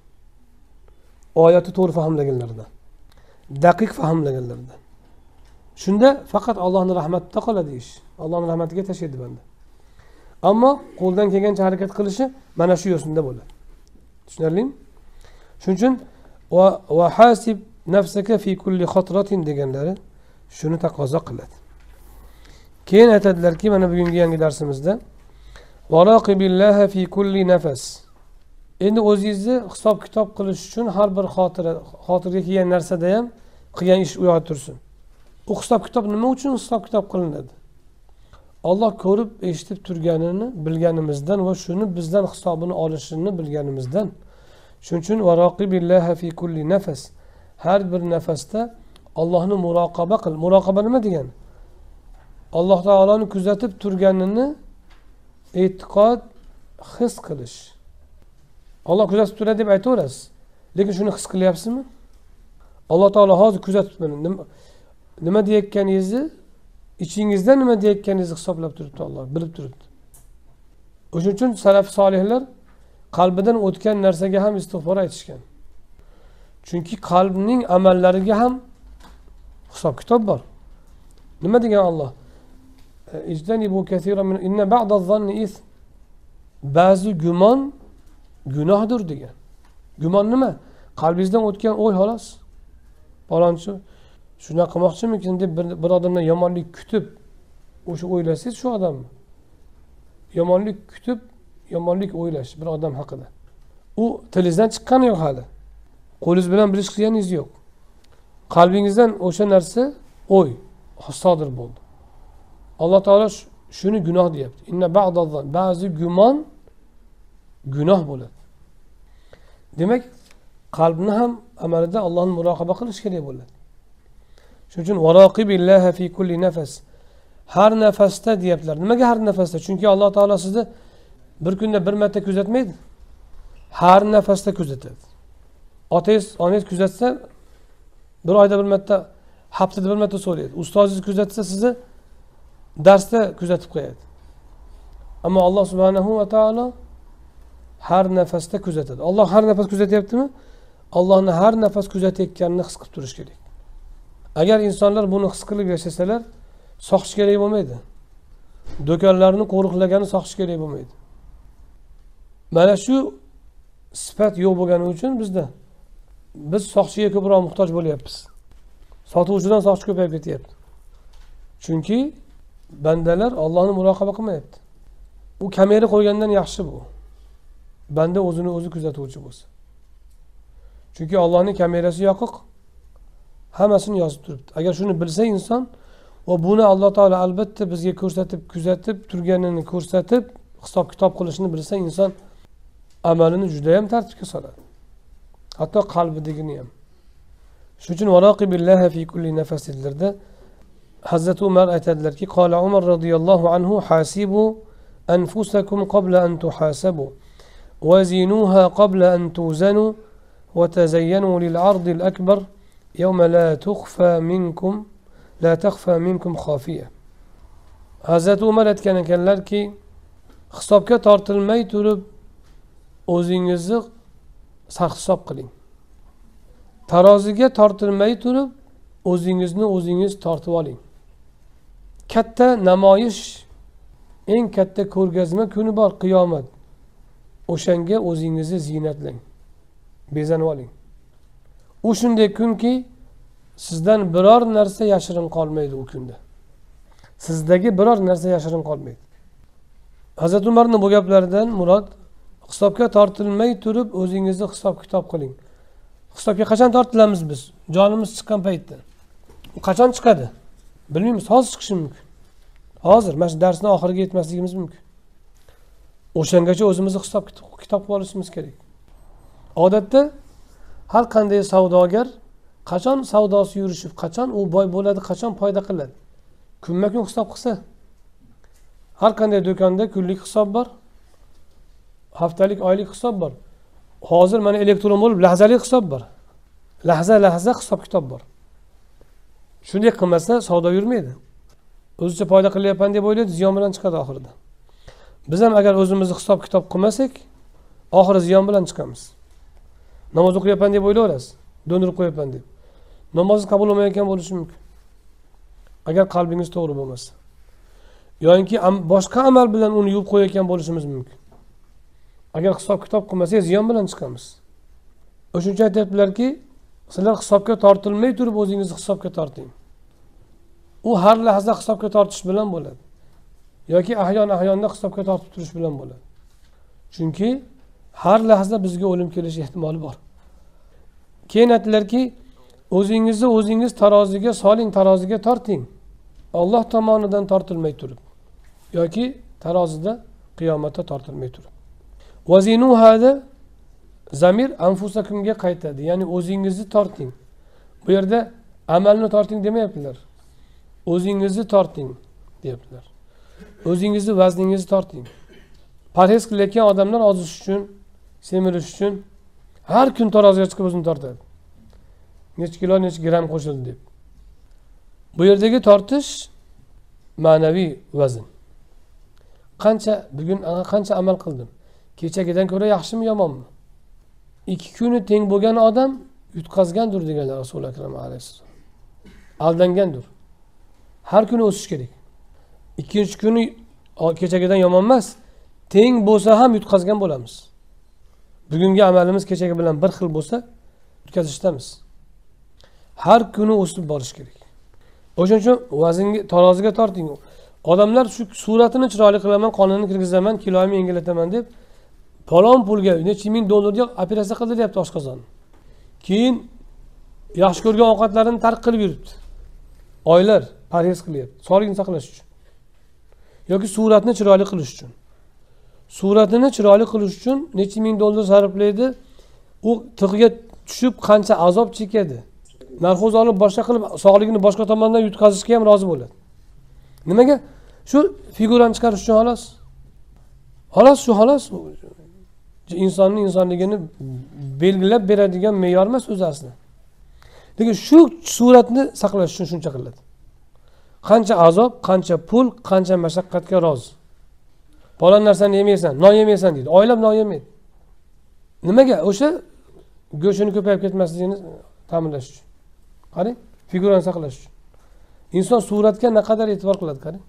Oyatni to'g'ri fahmlaganlardan, daqiq fahmlaganlardan. Shunda faqat Allohning rahmatida qoladi ish. Allohning rahmatiga tashlaydi banda. Ammo qo'ldan kelgancha harakat qilishi mana shu yo'sinda bo'ladi. Tushunarlimi? Shuning uchun va hasib nafsaka fi kulli khatratin deganlari shuni taqozo qiladi. Keyin aytadilarki, mana bugungi yangi darsimizda varoqibillaha fi kulli nafas. Endi o'zingizni hisob kitob qilish uchun har bir xotirga kelgan narsada ham qilgan ish uyoqda tursin. U hisob kitob nima uchun hisob kitob qilinadi? Alloh ko'rib, eshitib turganini bilganimizdan va shuni bizdan hisobini olishini bilganimizdan. Shuning uchun va raqibillaha fi kulli nafas. Har bir nafasda Allohni muroqaba qil. Muroqaba nima degani? Alloh taoloni kuzatib turganini e'tiqod, his qilish. Alloh kuzatib turadi deb aytaverasiz. Lekin shuni his qilyapsizmi? Alloh taolo hozir kuzatib turibdi. Nima deyotganingizni, ichingizda nima deyotganingizni hisoblab turibdi Alloh, bilib turibdi. O'shuning uchun salaf solihlar qalbidan o'tgan narsaga ham istig'for aytishgan. Chunki qalbning amallariga ham hisob kitob bor. Nima degan Alloh? İctenibu kesiran min inne ba'daz-zanni ism. Ba'zi gumon gunohdir degan. Gumon nima? Qalbingizdan o'tgan o'y xolos. Palonchi shunaqa qilmoqchimikin deb bir odamdan yomonlik kutib o'sha o'ylasangiz shu odammi? Yomonlik kutib, yomonlik o'ylash bir odam haqida. U tilingizdan chiqqani yo'q hali. Qo'lingiz bilan bilish qilganingiz yo'q. Qalbingizdan o'sha narsa o'y sodir bo'ldi. Alloh taolo shuni gunoh deyapti. Inna ba'daz-zann, ba'zi gumon gunoh bo'ladi. Demak, qalbni ham amalida Allohni muroqaba qilish kerak bo'ladi. Shuning uchun varoqibillaha fi kulli nafas. Har nafasda deyaptilar. Nimaga har nafasda? Chunki Alloh taolo sizni bir kunda bir marta kuzatmaydi. Har nafasda kuzatadi. Onangiz kuzatsa bir oyda bir marta, haftada bir marta so'raydi. Ustozingiz kuzatsa sizni darsda kuzatib qo'yadi. Ammo Alloh subhanahu va taolo har nafasda kuzatadi. Alloh har nafas kuzatyaptimi? Allohni har nafas kuzatayotganini his qilib turish kerak. Agar insonlar buni his qilib yashasalar, soqish kerak bo'lmaydi. Do'konlarni qo'riqlagani soqish kerak bo'lmaydi. Mana shu sifat yo'q bo'lgani uchun biz soqchiga ko'proq muhtoj bo'lyapmiz. Sotuvchidan soqchi ko'payib ketyapti. Chunki bandalar Allohni muroqaba qilmayapti. U kamera qo'ygandan yaxshi bu. Banda o'zini o'zi kuzatuvchi bo'lsa. Chunki Allohning kamerasi yoqiq. Hammasini yozib turibdi. Agar shuni bilsa inson va buni Alloh taolo albatta bizga ko'rsatib, kuzatib turganini ko'rsatib, hisob kitob qilishni bilsa inson amalini juda ham tartibga soladi. Hatto qalbidagini ham. Shuning uchun varoqibillaha fi kulli nafaslarda Hazrat Umar aytadilarki, qala Umar radhiyallohu anhu hasibu anfusakum qabla an tuhasabu wazinuha qabla an tuzanu wa tazayyanu lil 'ardi al-akbar yawma la takhfa minkum khafiya. Hazrat Umar aytgan ekanlarki, hisobga tortilmay turib o'zingizni sarhisob qiling. Taroziga tortilmay turib o'zingizni o'zingiz tortib oling. Katta namoyish, eng katta ko'rgazma kuni bor, qiyomat. O'shanga o'zingizni ziynatlang. Bezanib oling. U shunday kunki, sizdan biror narsa yashirin qolmaydi u kunda. Sizdagi biror narsa yashirin qolmaydi. Hazrat Umarning bu gaplaridan murod hisobga tortilmay turib o'zingizni hisob kitob qiling. Hisobga qachon tortilamiz biz? Jonimiz chiqqan paytda. U qachon chiqadi? Bilmaymiz, hozir chiqishi mumkin. Hozir mana shu darsning oxiriga yetmasligimiz mumkin. O'shangacha o'zimizni hisob kitob qilib olishimiz kerak. Odatda har qanday savdogar qachon savdosi yurishib, qachon u boy bo'ladi, qachon foyda qiladi? Kunma-kun hisob qilsa, har qanday do'konda kunlik hisob bor, haftalik, oylik hisob bor. Hozir mana elektron bo'lib lahzalik hisob bor. Lahza hisob kitob bor. Shunday qilmasa savdo yurmaydi. O'zicha foyda qilyapman deb o'ylaydi, ziyon bilan chiqadi oxirida. Biz ham agar o'zimizni hisob kitob qilmasak, oxiri ziyon bilan chiqamiz. Namoz o'qiyapman deb o'ylayverasiz, do'ndirib qo'yapman deb. Namoz qabul bo'lmayotgan bo'lishi mumkin. Agar qalbingiz to'g'ri bo'lmasa. Yo'inki boshqa amal bilan uni yuvib qo'yayotgan bo'lishimiz mumkin. Agar hisob kitob qilmasak, ziyon bilan chiqamiz. O'shuncha aytibdilarki, sizlar hisobga tortilmay turib o'zingizni hisobga torting. U har lahza hisobga tortish bilan bo'ladi. Yoki ahyonda hisobga tortib turish bilan bo'ladi. Chunki har lahza bizga o'lim kelishi ehtimoli bor. Keyin aytdilarki, o'zingiz taroziga soling, taroziga torting. Alloh tomonidan tortilmay turib yoki tarozida qiyomatda tortilmay turib. Vazinuhada zamir anfusakumga qaytadi. Ya'ni o'zingizni torting. Bu yerda amalni torting demayaptilar. O'zingizni torting deyaptilar. O'zingizni vazningizni torting. Parhez qilayotgan odamlar ozish uchun, semirish uchun har kun taroziga chiqib o'zini tortadi. Necha kilo, necha gram qo'shildi deb. Bu yerdagi tortish ma'naviy vazn. Bugun qancha amal qildim? Kechagidan ko'ra yaxshimi, yomonmi? 2 kuni teng bo'lgan odam yutqazgandir deganlar Rasul akram alayhissalom. Aldangandir. Har kuni o'sish kerak. 2-kuni kechagidan yomon emas, teng bo'lsa ham yutqazgan bo'lamiz. Bugungi amalimiz kechagi bilan bir xil bo'lsa, yutkazishdamiz. Har kuni o'sib borish kerak. O'shuning uchun vaznga, taroziga torting. Odamlar shu suratini chiroyli qilaman, qonini kirgizaman, kiloyimni yengillataman deb falon pulga necha ming dollarga operatsiya qildi deyapti oshqozonni. Keyin yaxshi ko'rgan ovqatlarini tark qilib yuribdi. Oylar parhez qilyapti, sog'lig'ini saqlash uchun. Yoki suratni chiroyli qilish uchun. Suratini chiroyli qilish uchun necha ming dollar sarflaydi. U tig'iga tushib qancha azob chekadi. Narxoz olib boshqa qilib sog'lig'ini boshqa tomondan yutkazishga ham rozi bo'ladi. Nimaga? Shu figurani chiqarish uchun xolos. Xolos. insonning insonligini belgilab beradigan me'yor emas o'zi aslida. Lekin shu suratni saqlash uchun shuncha qiladi. Qancha azob, qancha pul, qancha mashaqqatga rozi. Falon narsani yemaysan, non yemaysan deydi. Oylab non yemaydi. Nimaga? O'sha go'shini ko'payib ketmasligini ta'minlash uchun. Qarang, figurani saqlash uchun. Inson suratga naqadar e'tibor qiladi, qarang.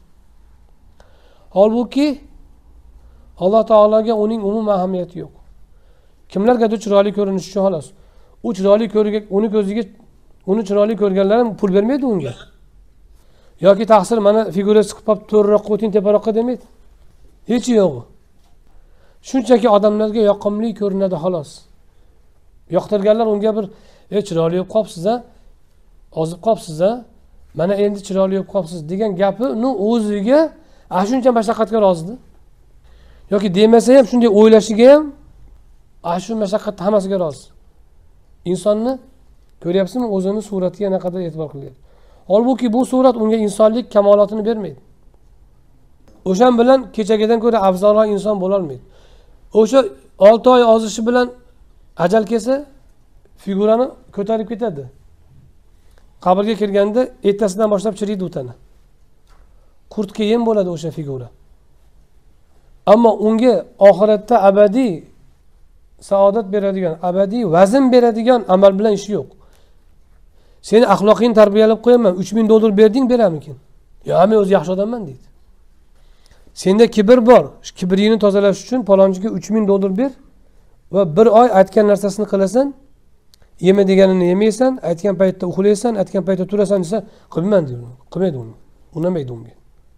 Holbuki Alloh taologa uning umuman ahamiyati yo'q. Kimlargadir chiroyli ko'rinish uchun xolos. U chiroyli ko'rgan, uni chiroyli ko'rganlar ham pul bermaydi unga. Yoki taqsir mana figura chiqib qolib to'rroqqa o'ting, teparoqqa demaydi. Hech yo'q. Shunchaki odamlarga yoqimli ko'rinadi xolos. Yoqtirganlar unga bir chiroyli bo'lib qolibsiz-a, ozib qolibsiz-a, mana endi chiroyli bo'lib qolibsiz degan gapini o'ziga shuncha mashaqqatga rozidir. Yoki demasa ham shunday o'ylashiga ham shu mashaqqatni hammasiga rozi. Insonni ko'ryapsizmi, o'zini suratiga naqadar e'tibor qilyapti. Holbuki bu surat unga insonlik kamolotini bermaydi. O'shan bilan kechagidan ko'ra afzalroq inson bo'la olmaydi. O'sha 6 oy ozishi bilan ajal kelsa, figurani ko'tarib ketadi. Qabrga kirganda ertasidan boshlab chiriydi u tana. Qurtga yem bo'ladi o'sha figura. Ammo unga oxiratda abadiy saodat beradigan, abadiy vazn beradigan amal bilan ishi yo'q. Seni axloqingni tarbiyalab qo'yaman, 3000 dollar berding, beramikin? Yo, men o'zi yaxshi odamman deydi. Senda kibr bor. Shu kibringni tozalash uchun palonchiga 3000 dollar ber va bir oy aytgan narsasini qilasan, yema deganini yemaysan, aytgan paytda uxlaysan, aytgan paytda turasan desa, qilmayman deydi. Qilmaydi uni. Unamaydi unga.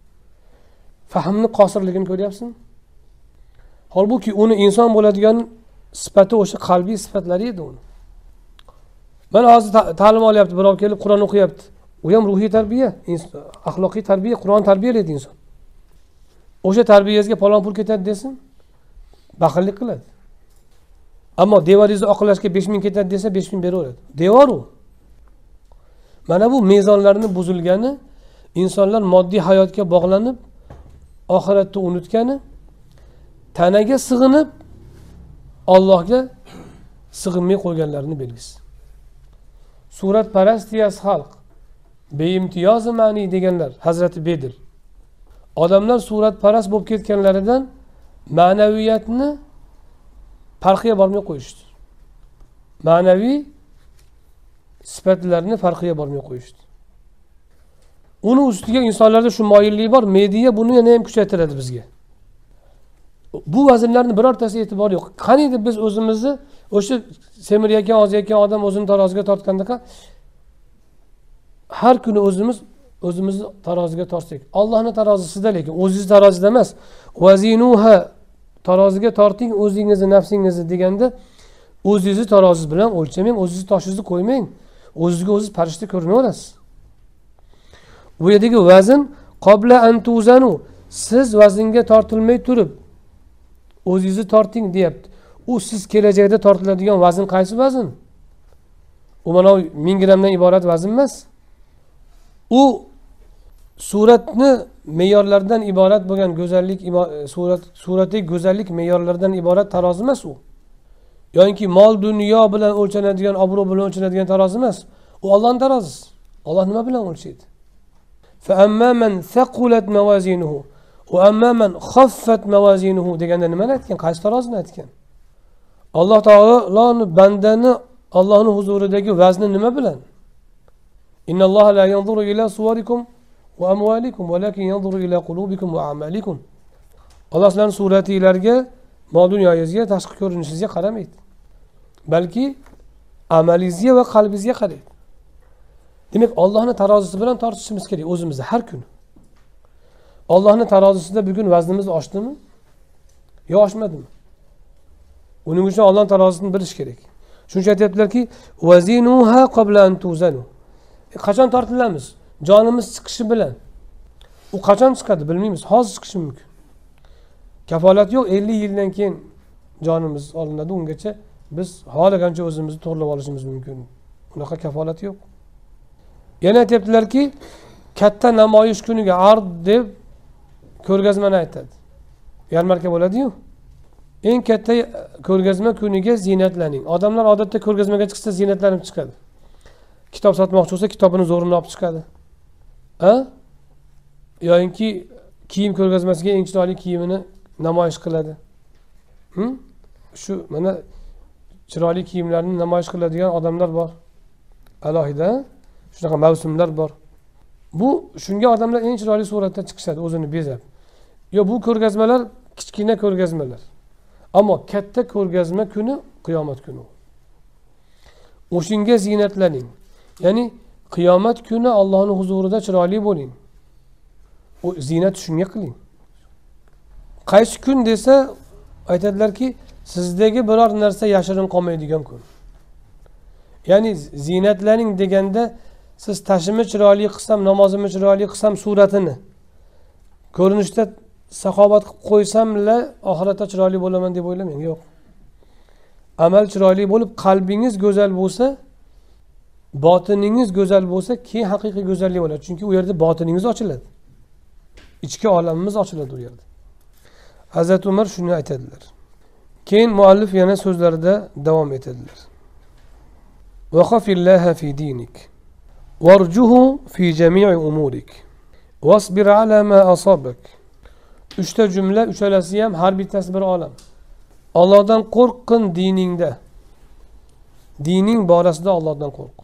Fahmni qosirligini ko'ryapsizmi? Holbuki uni inson bo'ladigan sifati o'sha qalbiy sifatlari edi uni. Mana hozir ta'lim olyapti, birov kelib Qur'on o'qiyapti. U ham ruhiy tarbiya, axloqiy tarbiya, Qur'on tarbiyalaydi inson. O'sha tarbiyasiga palon pul ketadi desin, baxillik qiladi. Ammo devoringizni oqlashga 5000 ketadi desa, 5000 beraveradi. Devor u. Mana bu mezonlarning buzilgani, insonlar moddiy hayotga bog'lanib, oxiratni unutgani, tanaga sig'inib Allohga sig'inmay qo'yganlarning belgisi. Suratparastiyas xalq, beimtiyoz ma'ni deganlar Hazrati Bedr. Odamlar suratparast bo'lib ketganlaridan ma'naviyatni farqiga bormay qo'yishdi. Ma'naviy sifatlarni farqiga bormay qo'yishdi. Uni ustiga insonlarda shu moyillik bor, media buni yana ham kuchaytiradi bizga. Bu vaznlarning birortasi e'tibor yo'q. Qaniydi biz o'zimizni o'sha semirayotgan, ozayotgan odam o'zini taroziga tortgandaqa har kuni o'zimizni taroziga tortsak, Allohning tarozisida, lekin o'zingiz tarozida emas. Vazinuha, taroziga torting o'zingizni, nafsingizni deganda o'zingizni taroziz bilan o'lchamang, o'zingizni toshingizni qo'ymang. O'zingizga o'zingiz farishta ko'rinaverasiz. Bu yerdagi vazn qobla antuzanu, siz vaznga tortilmay turib o'zingizni torting deyapti. u siz kelajakda tortiladigan vazn qaysi vazn? U mana 1000 grammdan iborat vazn emas. U suratni me'yorlardan iborat bo'lgan go'zallik suratdagi go'zallik me'yorlardan iborat tarozi emas u. Yoki mol dunyo bilan o'lchanadigan, obro' bilan o'lchanadigan tarozi emas. U Allohning tarozisi. Alloh nima bilan o'lchaydi? Fa amma man thaqulat mawazinuhu va amma man khaffat mawazinuhu deganda nima aytgan? Qaysi tarozini aytgan? Alloh taoloning bandani Allohning huzuridagi vazni nima bilan? Innalloha la yanzuru ila suwarikum va amwalikum walakin yanzuru ila qulubikum va a'malikum. Alloh sizlarning suratingizga, mol dunyoyingizga, tashqi ko'rinishingizga qaramaydi. Balki amalingizga va qalbingizga qaraydi. Demak, Allohning tarozisi bilan tortishimiz kerak o'zimizni har kun. Allohning tarozisida bugun vaznimiz oshdimi? Yo oshmadimi? Uning uchun Allohning tarozisini bilish kerak. Shuncha aytibdilarki, wazinuha qabla an tuzanu. Qachon tortilamiz? Jonimiz chiqishi bilan. U qachon chiqadi bilmaymiz. Hozir chiqishi mumkin. Kafolat yo'q, 50 yildan keyin jonimiz olinadi, ungacha biz xohlagancha o'zimizni to'g'rilab olishimiz mumkin. Unaqa kafolat yo'q. Yana aytibdilarki, katta namoyish kuniga ard deb ko'rgazmani aytadi. Yarmarka bo'ladi-yu. Eng katta ko'rgazma kuniga ziynatlaning. Odamlar odatda ko'rgazmaga chiqsa ziynatlanib chiqadi. Kitob sotmoqchi bo'lsa, kitobini zo'rini olib chiqadi. Yo'inki kiyim ko'rgazmasiga eng chiroyli kiyimini namoyish qiladi. Shu mana chiroyli kiyimlarni namoyish qiladigan odamlar bor. Alohida shunaqa mavsumlar bor. Bu shunga odamlar eng chiroyli suratda chiqishadi, o'zini bezab. Yo, bu ko'rgazmalar kichkina ko'rgazmalar. Ammo katta ko'rgazma kuni qiyomat kuni. O'shinga ziynatlaning. Ya'ni qiyomat kuni Allohning huzurida chiroyli bo'ling. O ziynat shunga qiling. Qaysi kun desa aytadilarki, sizdagi biror narsa yashirin qolmaydigan kun. Ya'ni ziynatlaning deganda siz tashimni chiroyli qilsam, namozimni chiroyli qilsam suratini ko'rinishda saxobat qilib qo'ysamla oxiratda chiroyli bo'laman deb o'ylamang, yo'q. Amal chiroyli bo'lib, qalbingiz go'zal bo'lsa, botiningiz go'zal bo'lsa, keyin haqiqiy go'zallik bo'ladi. Chunki u yerda botiningiz ochiladi. İchki olamimiz ochiladi u yerda. Hazrat Umar shuni aytadilar. Keyin muallif yana so'zlarida davom etadilar. Wa khafillaha fi dinik warjuhu fi jami'i umurik wasbir ala ma asabak. Uchta jumla, uchalasi ham har bittasi bir olam. Allohdan qo'rqin diningda. Dining borasida Allohdan qo'rq.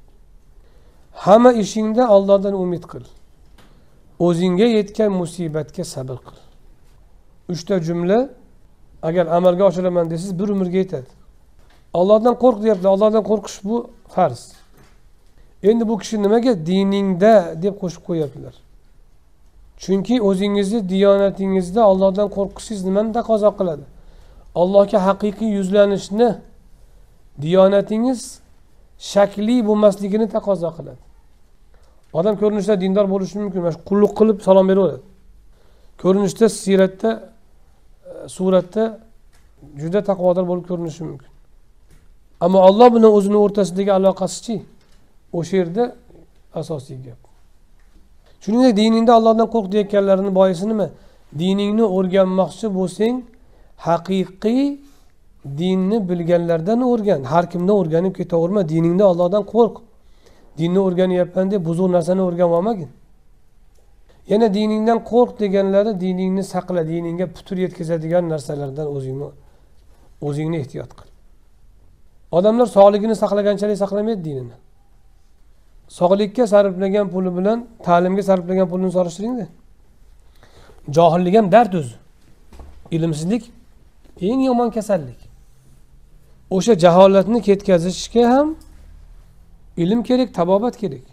Hamma ishingda Allohdan umid qil. O'zingga yetgan musibatga sabr qil. Uchta jumla agar amalga oshiraman desangiz bir umrga yetadi. Allohdan qo'rq deyaptilar. Allohdan qo'rqish bu farz. Endi bu kishi nimaga diningda deb qo'shib qo'yaptilar? Chunki o'zingizni diyonatingizda Allohdan qo'rqishingiz nimani taqozo qiladi? Allohga haqiqiy yuzlanishni, diyonatingiz shakli bo'lmasligini taqozo qiladi. Odam ko'rinishda dindor bo'lishi mumkin, mana qulluq qilib salom beraveradi. Ko'rinishda siratda, suratda juda taqvodor bo'lib ko'rinishi mumkin. Ammo Alloh bilan o'zining o'rtasidagi aloqasi-chi, o'sha yerda asosiy gap. Shuningdek, diningda Allohdan qo'rq deyotganlarini boisi nima? Diningni o'rganmoqchi bo'lsang, haqiqiy dinni bilganlardan o'rgan. Har kimdan o'rganib ketaverma. Diningda Allohdan qo'rq. Dinni o'rganyapman deb buzuq narsani o'rganib olmagin. Yana diningdan qo'rq deganlari diningni saqla, diningga putur yetkazadigan narsalardan o'zingni ehtiyot qil. Odamlar sog'ligini saqlaganchalik saqlamaydi dinini. Sog'likka sarflagan puli bilan ta'limga sarflagan pulini solishtiringda. Johillik ham dard o'zi. Ilmsizlik eng yomon kasallik. O'sha jaholatni ketkazishga ham ilm kerak, tabobat kerak.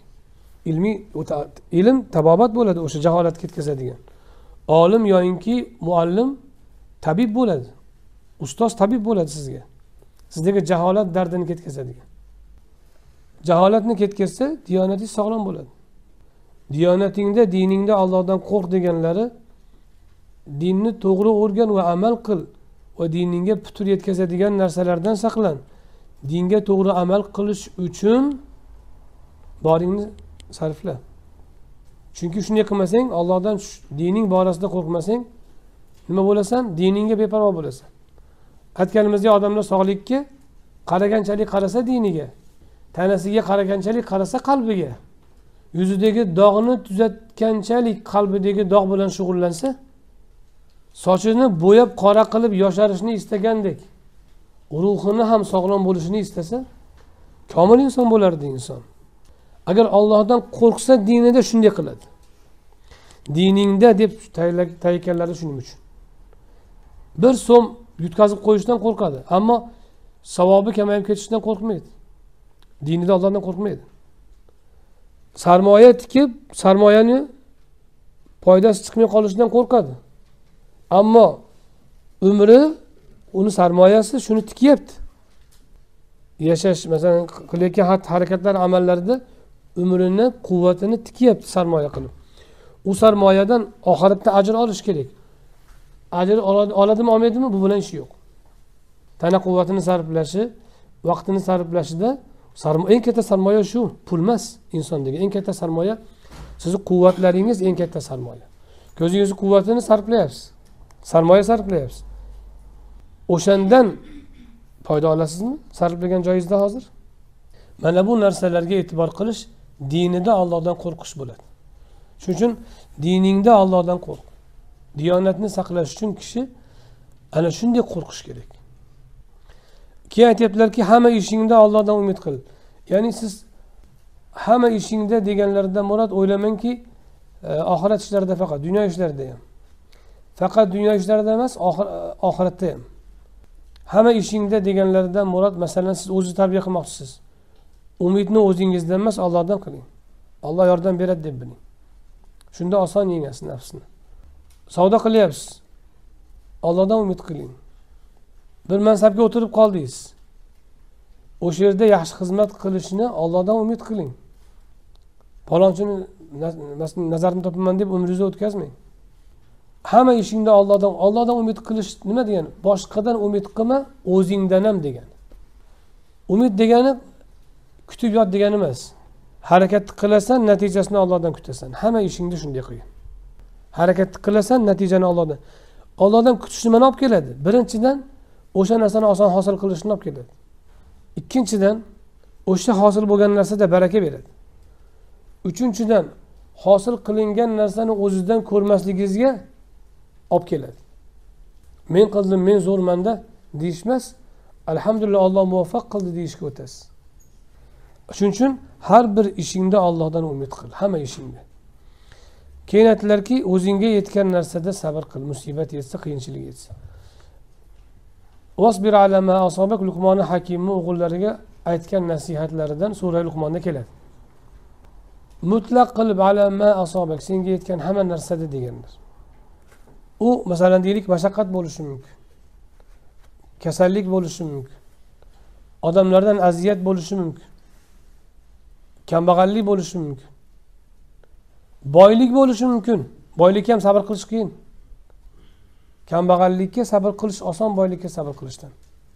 Ilm tabobat bo'ladi o'sha jaholat ketkazadigan. Olim yoinki muallim tabib bo'ladi. Ustoz tabib bo'ladi sizga. Sizdagi jaholat dardini ketkazadigan. Jaholatni ketkazsa, diyonatingiz sog'lom bo'ladi. Diyonatingda, diningda Allohdan qo'rq deganlari dinni to'g'ri o'rgan va amal qil va diningga putur yetkazadigan narsalardan saqlan. Dinga to'g'ri amal qilish uchun boringni sarfla. Chunki shunday qilmasang, Allohdan dining borasida qo'rqmasang, nima bo'lasan? Diningga beparvo bo'lasan. Aytganimizdek, odamlar sog'likka qaraganchalik qarasa diniga, tanasiga qaraganchalik qarasa qalbiga, yuzidagi dog'ni tuzatganchalik qalbidagi dog' bilan shug'ullansa, sochini bo'yab qora qilib yosharishni istagandek, ruhini ham sog'lom bo'lishini istasa, komil inson bo'lardi inson. Agar Allohdan qo'rqsa, dinida shunday qiladi. Diningda deb ta'kidladi shuning uchun. Bir so'm yutkazib qo'yishdan qo'rqadi, ammo savobi kamayib ketishidan qo'rqmaydi. Dinida Allohdan qo'rqmaydi. Sarmoya tikib, sarmoyani foydasi chiqmay qolishidan qo'rqadi. Ammo umri, uni sarmoyasi shuni tikyapti. Yashash, masalan, qilayotgan harakatlar, amallarda umrini, quvvatini tikyapti sarmoya qilib. U sarmoyadan oxiratda ajr olish kerak. Ajr oladimi, olmaydimi, bu bilan ishi yo'q. Tana quvvatini sarflashi, vaqtini sarflashida eng katta sarmoya shu, pul emas insondagi. Eng katta sarmoya sizning quvvatlaringiz, eng katta sarmoya. Ko'zingizni quvvatini sarflayapsiz. Sarmoya sarflayapsiz. O'shandan foyda olasizmi? Sarflagan joyingizda hozir. Mana bu narsalarga e'tibor qilish dinida Allohdan qo'rqish bo'ladi. Shuning uchun diningda Allohdan qo'rq. Diyonatni saqlash uchun kishi ana shunday qo'rqish kerak. Keyin aytibdilarki, hamma ishingda Allohdan umid qil. Ya'ni siz hamma ishingda deganlaridan murod o'ylamangki, oxirat ishlarida faqat, dunyo ishlarida ham. Faqat dunyo ishlarida emas, oxiratda ham. Hamma ishingda deganlaridan murod, masalan, siz o'zingizni tarbiya qilmoqchisiz. Umidni o'zingizdan emas, Allohdan qiling. Alloh yordam beradi deb biling. Shunda oson yengasiz nafsni. Savdo qilyapsiz. Allohdan umid qiling. Bir mansabga o'tirib qoldingiz. O'sha yerda yaxshi xizmat qilishni Allohdan umid qiling. Palonchini nazarimni topaman deb umringizni o'tkazmang. Hamma ishingda Allohdan umid qilish nima degani? Boshqadan umid qilma, o'zingdan ham degani. Umid degani kutib yot degani emas. Harakat qilasan, natijasini Allohdan kutasan. Hamma ishingda shunday qilgin. Harakat qilasan, natijani Allohdan. Allohdan kutish nimani olib keladi? Birinchidan, o'sha narsani oson hosil qilishni olib keladi. Ikkinchidan, o'sha hosil bo'lgan narsada baraka beradi. Uchinchidan, hosil qilingan narsani o'zingizdan ko'rmasligingizga olib keladi. Men qildim, men zo'rmanda deyishmas, alhamdulillah Alloh muvaffaq qildi deyishga o'tasiz. Shuning uchun har bir ishingda Allohdan umid qil, hamma ishingda. Keyin aytdilarki, o'zingga yetgan narsada sabr qil, musibat yetsa, qiyinchilik yetsa. Vasbir ala ma asabak, Luqmoni Hakimning o'g'illariga aytgan nasihatlaridan sura Luqmonda keladi. Mutlaq qilib ala ma asabak, senga yetgan hamma narsada deganlar. U masalan deylik, mashaqqat bo'lishi mumkin. Kasallik bo'lishi mumkin. Odamlardan aziyat bo'lishi mumkin. Kambag'allik bo'lishi mumkin. Boylik bo'lishi mumkin. Boylikka ham sabr qilish qiyin. Kambag'allikka sabr qilish oson, boylikka sabr qilishdan.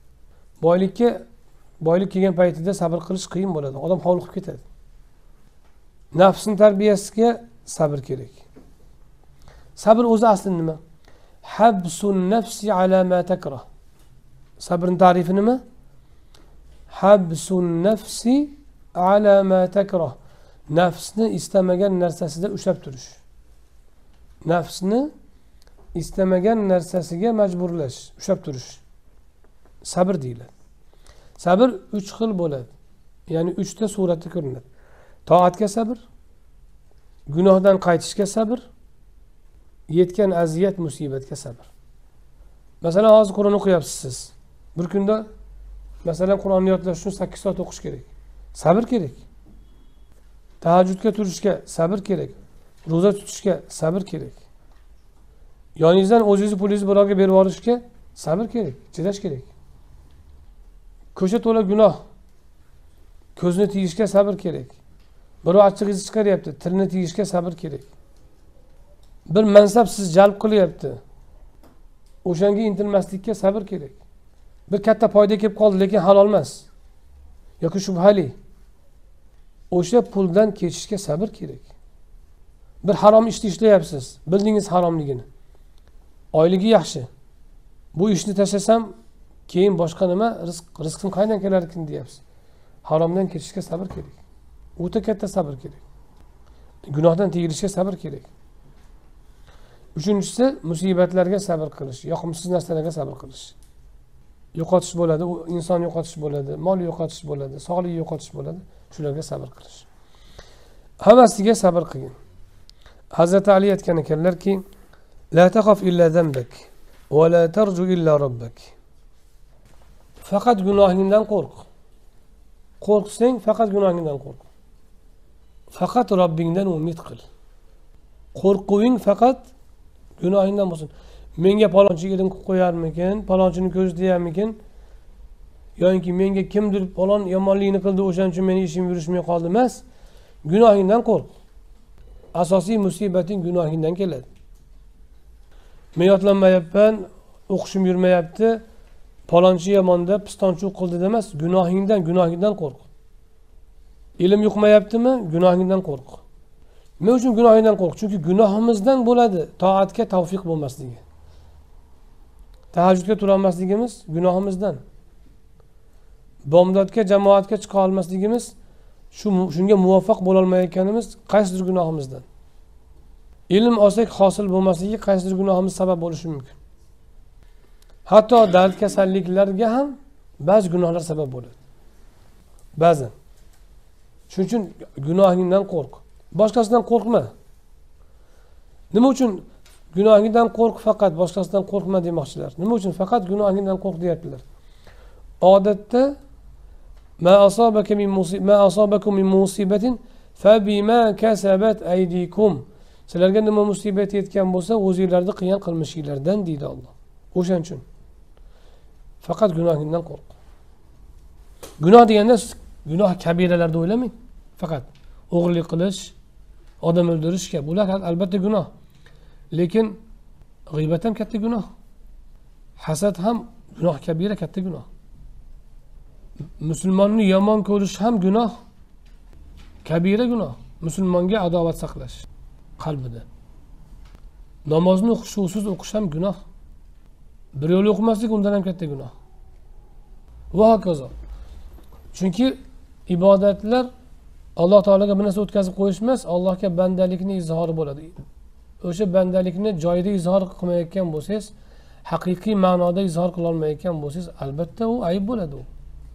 Boylik kelgan paytida sabr qilish qiyin bo'ladi. Odam hovliqib ketadi. Nafsning tarbiyasiga sabr kerak. Sabr o'zi asli nima? Habsun nafsi ala ma takrah. Sabrning ta'rifi nima? Habsun nafsi ala ma takrah. Nafsni istamagan narsasida ushlab turish. Nafsni istamagan narsasiga majburlash, ushlab turish. Sabr deyiladi. Sabr 3 xil bo'ladi. Ya'ni 3 ta suratda ko'rinadi. Toatga sabr, gunohdan qaytishga sabr, yetgan aziyat, musibatga sabr. Masalan, hozir Qur'on o'qiyapsiz siz. Bir kunda masalan Qur'onni yodlash uchun 8 soat o'qish kerak. Sabr kerak. Tahajjudga turishga sabr kerak. Roza tutishga sabr kerak. Yoningizdan o'zingizni pulingizni birovga berib yuborishga sabr kerak, chidash kerak. Ko'cha to'la gunoh. Ko'zni tiyishga sabr kerak. Birov achchig'ingizni chiqaryapti, tilni tiyishga sabr kerak. Bir mansab sizni jalb qilyapti. o'shanga intilmaslikka sabr kerak. Bir katta foyda kelib qoldi, lekin halol emas yoki shubhali. O'sha puldan kechishga sabr kerak. Bir harom ishni ishlayapsiz, bildingiz haromligini. Oyligi yaxshi. Bu ishni tashlasam, keyin boshqa nima, rizqim qayerdan kelar ekan deyapsiz. Haromdan kechishga sabr kerak. O'ta katta sabr kerak. Gunohdan tiyilishga sabr kerak. Uchinchisi, musibatlarga sabr qilish, yoqimsiz narsalarga sabr qilish. Yo'qotish bo'ladi, inson yo'qotish bo'ladi, mol yo'qotish bo'ladi, sog'lik yo'qotish bo'ladi. Shularga sabr qilish. Hammasiga sabr qiling. Hazrat Ali aytgan ekanlarki, la taqaf illa zambak va la tarju illa robbak. Faqat gunohingdan qo'rq. Qo'rqsang, faqat gunohingdan qo'rq. Faqat Robbingdan umid qil. Qo'rquving faqat gunohingdan bo'lsin. Menga palonchi edim qilib qo'yarmikin, palonchini ko'zi deyarmikin, yoki menga kimdir palon yomonlikni qildi, o'shaning uchun meni ishim yurishmay qoldi emas. Gunohingdan qo'rq. Asosiy musibating gunohingdan keladi. Men yotlanmayapman, o'qishim yurmayapti, palonchi yomonda pistonchi qildi demas, gunohingdan qo'rq. Ilm yuqmayaptimi? Gunohingdan qo'rq. Nima uchun gunohingdan qo'rq? Chunki gunohimizdan bo'ladi toatga tavfiq bo'lmasligi. Tahajjudga tura olmasligimiz gunohimizdan. Bomdodga, jamoatga chiqa olmasligimiz, shunga muvaffaq bo'la olmayotganimiz qaysidir gunohimizdan. Ilm olsak hosil bo'lmasligi qaysidir gunohimiz sabab bo'lishi mumkin. Hatto dard kasalliklarga ham ba'zi gunohlar sabab bo'ladi. Ba'zan. Shuning uchun gunohingdan qo'rq. Boshqasidan qo'rqma. Nima uchun gunohingdan qo'rq, faqat boshqasidan qo'rqma demoqchilar? Nima uchun faqat gunohingdan qo'rq deyaptilar? Odatda ma asabakum min musibatin fa bima kasabat aydikum. Sizlarga nima musibat yetgan bo'lsa, o'zingizlarning qilgan qilmishinglardan deydi Alloh. O'shaning uchun faqat gunohingdan qo'rq. Gunoh deganda gunoh kabiralarda o'ylamang. Faqat o'g'irlik qilish, odam o'ldirish kabi bular albatta gunoh. Lekin g'iybat ham katta gunoh. Hasad ham gunoh kabira, katta gunoh. Musulmonni yomon ko'rish ham gunoh. Kabira gunoh. Musulmonga adovat saqlash qalbida. Namozni xushusiz o'qish ham gunoh. Bir yo'l o'qimaslik undan ham katta gunoh. Va hokazo. Chunki ibodatlar Alloh taolaga bir narsa o'tkazib qo'yish emas, Allohga bandalikni izhori bo'ladi. O'sha bandalikni joyida izhor qilmayotgan bo'lsangiz, haqiqiy ma'noda izhor qila olmayotgan bo'lsangiz, albatta u ayb bo'ladi u.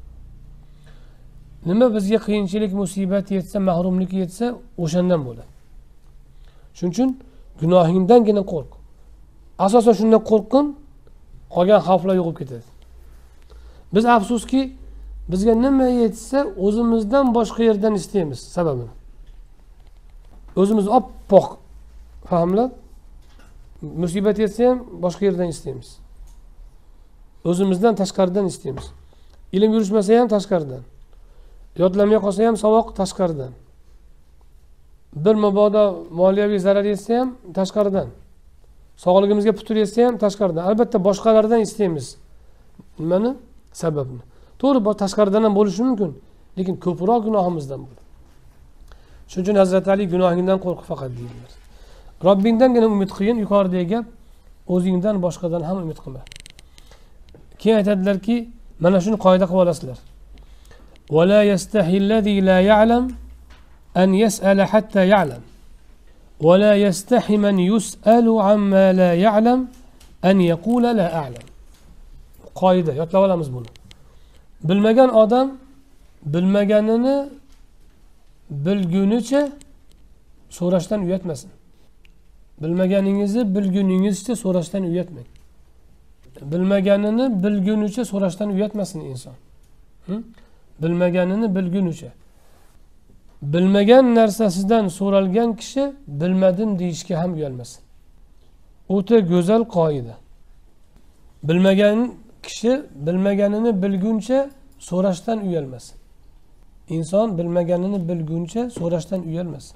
Nima bizga qiyinchilik, musibat yetsa, mahrumlik yetsa, o'shandan bo'ladi. Shuning uchun gunohingdangina qo'rq. Asosan shundan qo'rqin, qolgan xavflar yo'qib ketadi. Biz afsuski bizga nima yetsa o'zimizdan boshqa yerdan istaymiz sababini. O'zimiz oppoq fahmlab musibat yetsa ham boshqa yerdan istaymiz. O'zimizdan tashqaridan istaymiz. Ilm yurishmasa ham tashqaridan. Yodlamay qolsa ham savoq tashqaridan. Bir mabodo moliyaviy zarar yetsa ham tashqaridan. Sog'ligimizga putur yetsa ham tashqaridan. Albatta boshqalardan istaymiz. Nimani? Sababni. To'g'ri, tashqaridan ham bo'lishi mumkin, lekin ko'proq gunohimizdan bo'ladi. Shuning uchun Hazrat Ali gunohingdan qo'rq faqat deydilar. Robbingdangina umid qilgin, yuqoridagi gap, o'zingdan boshqadan ham umid qilma. Keyin aytadilarki, mana shuni qoida qilib olasizlar. Va la yastahillazi la ya'lam an yas'ala hatta ya'lam. Va la yastahi man yus'alu amma la ya'lam an yaqula la a'lam. Qoida, yodlab olamiz buni. Bilmagan odam bilmaganini bilgunicha so'rashdan uyatmasin. Bilmaganingizni bilguningizcha so'rashdan uyatmang. Bilmaganini bilgunicha so'rashdan uyatmasin inson. Bilmaganini bilgunicha. Bilmagan narsasidan so'ralgan kishi bilmadim deyishga ham uyalmasin. O'ta go'zal qoida. Bilmagan kishi bilmaganini bilguncha so'rashdan uyalmasin. Inson bilmaganini bilguncha so'rashdan uyalmasin.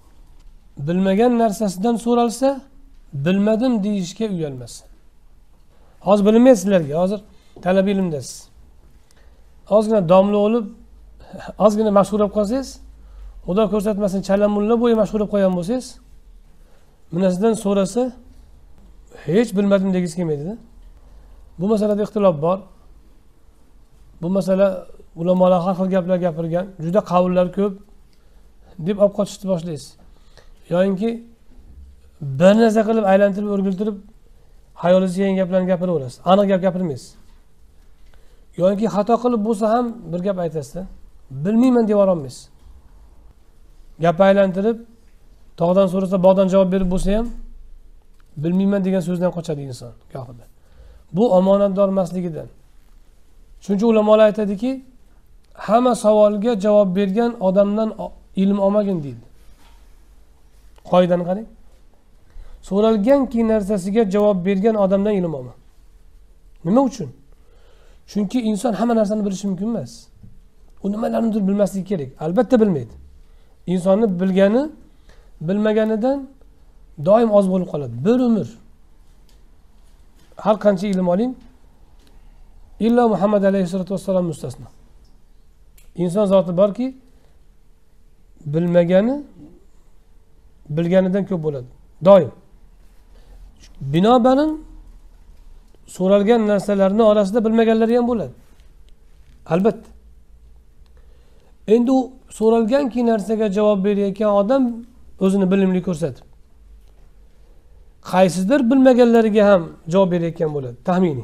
Bilmagan narsasidan so'ralsa, bilmadim deyishga uyalmasin. Hozir bilmaysiz sizlarga, hozir talab ilmdasiz. Ozgina domla bo'lib, ozgina mashhur bo'lib qolsangiz, Xudo ko'rsatmasin chala mulla bo'yi mashhur bo'lib qolgan bo'lsangiz, bunasidan so'rasa hech bilmadim degingiz kelmaydi-da. Bu masalada ixtilof bor. Bu masala ulamolar har xil gaplar gapirgan, juda qavullar ko'p deb olib qochishni boshlaysiz. Yo'inki bir narsa qilib aylantirib o'rgiltirib hayolingizga kelgan gaplarni gapiraverasiz. Aniq gap gapirmaysiz. Yo'inki xato qilib bo'lsa ham bir gap aytasiz-da. Bilmayman deb olmaysiz. Gap aylantirib tog'dan so'rasa bog'dan javob berib bo'lsa ham bilmayman degan so'zdan qochadi inson gohida. Bu omonatdor emasligidan. Shuncha ulamolar aytadiki, hamma savolga javob bergan odamdan ilm olmagin deydi. Qoidani qarang. So'ralganki narsasiga javob bergan odamdan ilm olma. Nima uchun? Chunki inson hamma narsani bilishi mumkin emas. U nimalarnidir bilmasligi kerak. Albatta bilmaydi. İnsonni bilgani bilmaganidan doim oz bo'lib qoladi. Bir umr. Har qancha ilm oling, illa Muhammad alayhisolatu vassalam mustasno. İnson zoti borki, bilmagani bilganidan ko'p bo'ladi. Doim. Binobarin so'ralgan narsalarning orasida bilmaganlari ham bo'ladi. Albatta. Endi u so'ralganki narsaga javob berayotgan odam o'zini bilimli ko'rsatib, qaysidir bilmaganlariga ham javob berayotgan bo'ladi, taxminiy.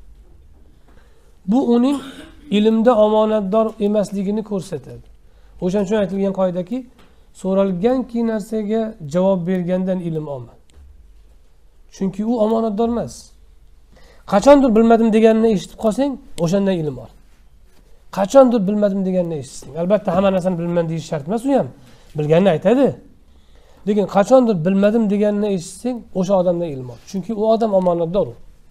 Bu uning ilmda omonatdor emasligini ko'rsatadi. O'shaning uchun aytilgan qoidaki, so'ralganki narsaga javob bergandan ilm olma. Chunki u omonatdor emas. Qachondir bilmadim deganini eshitib qolsang, o'shandan ilm ol. Qachondir bilmadim deganini eshitsang. Albatta hamma narsani bilmayman deyish shart emas u ham. Bilganini aytadi. Lekin qachondir bilmadim deganini eshitsang, o'sha odamdan ilm ol. Chunki u odam omonatdor.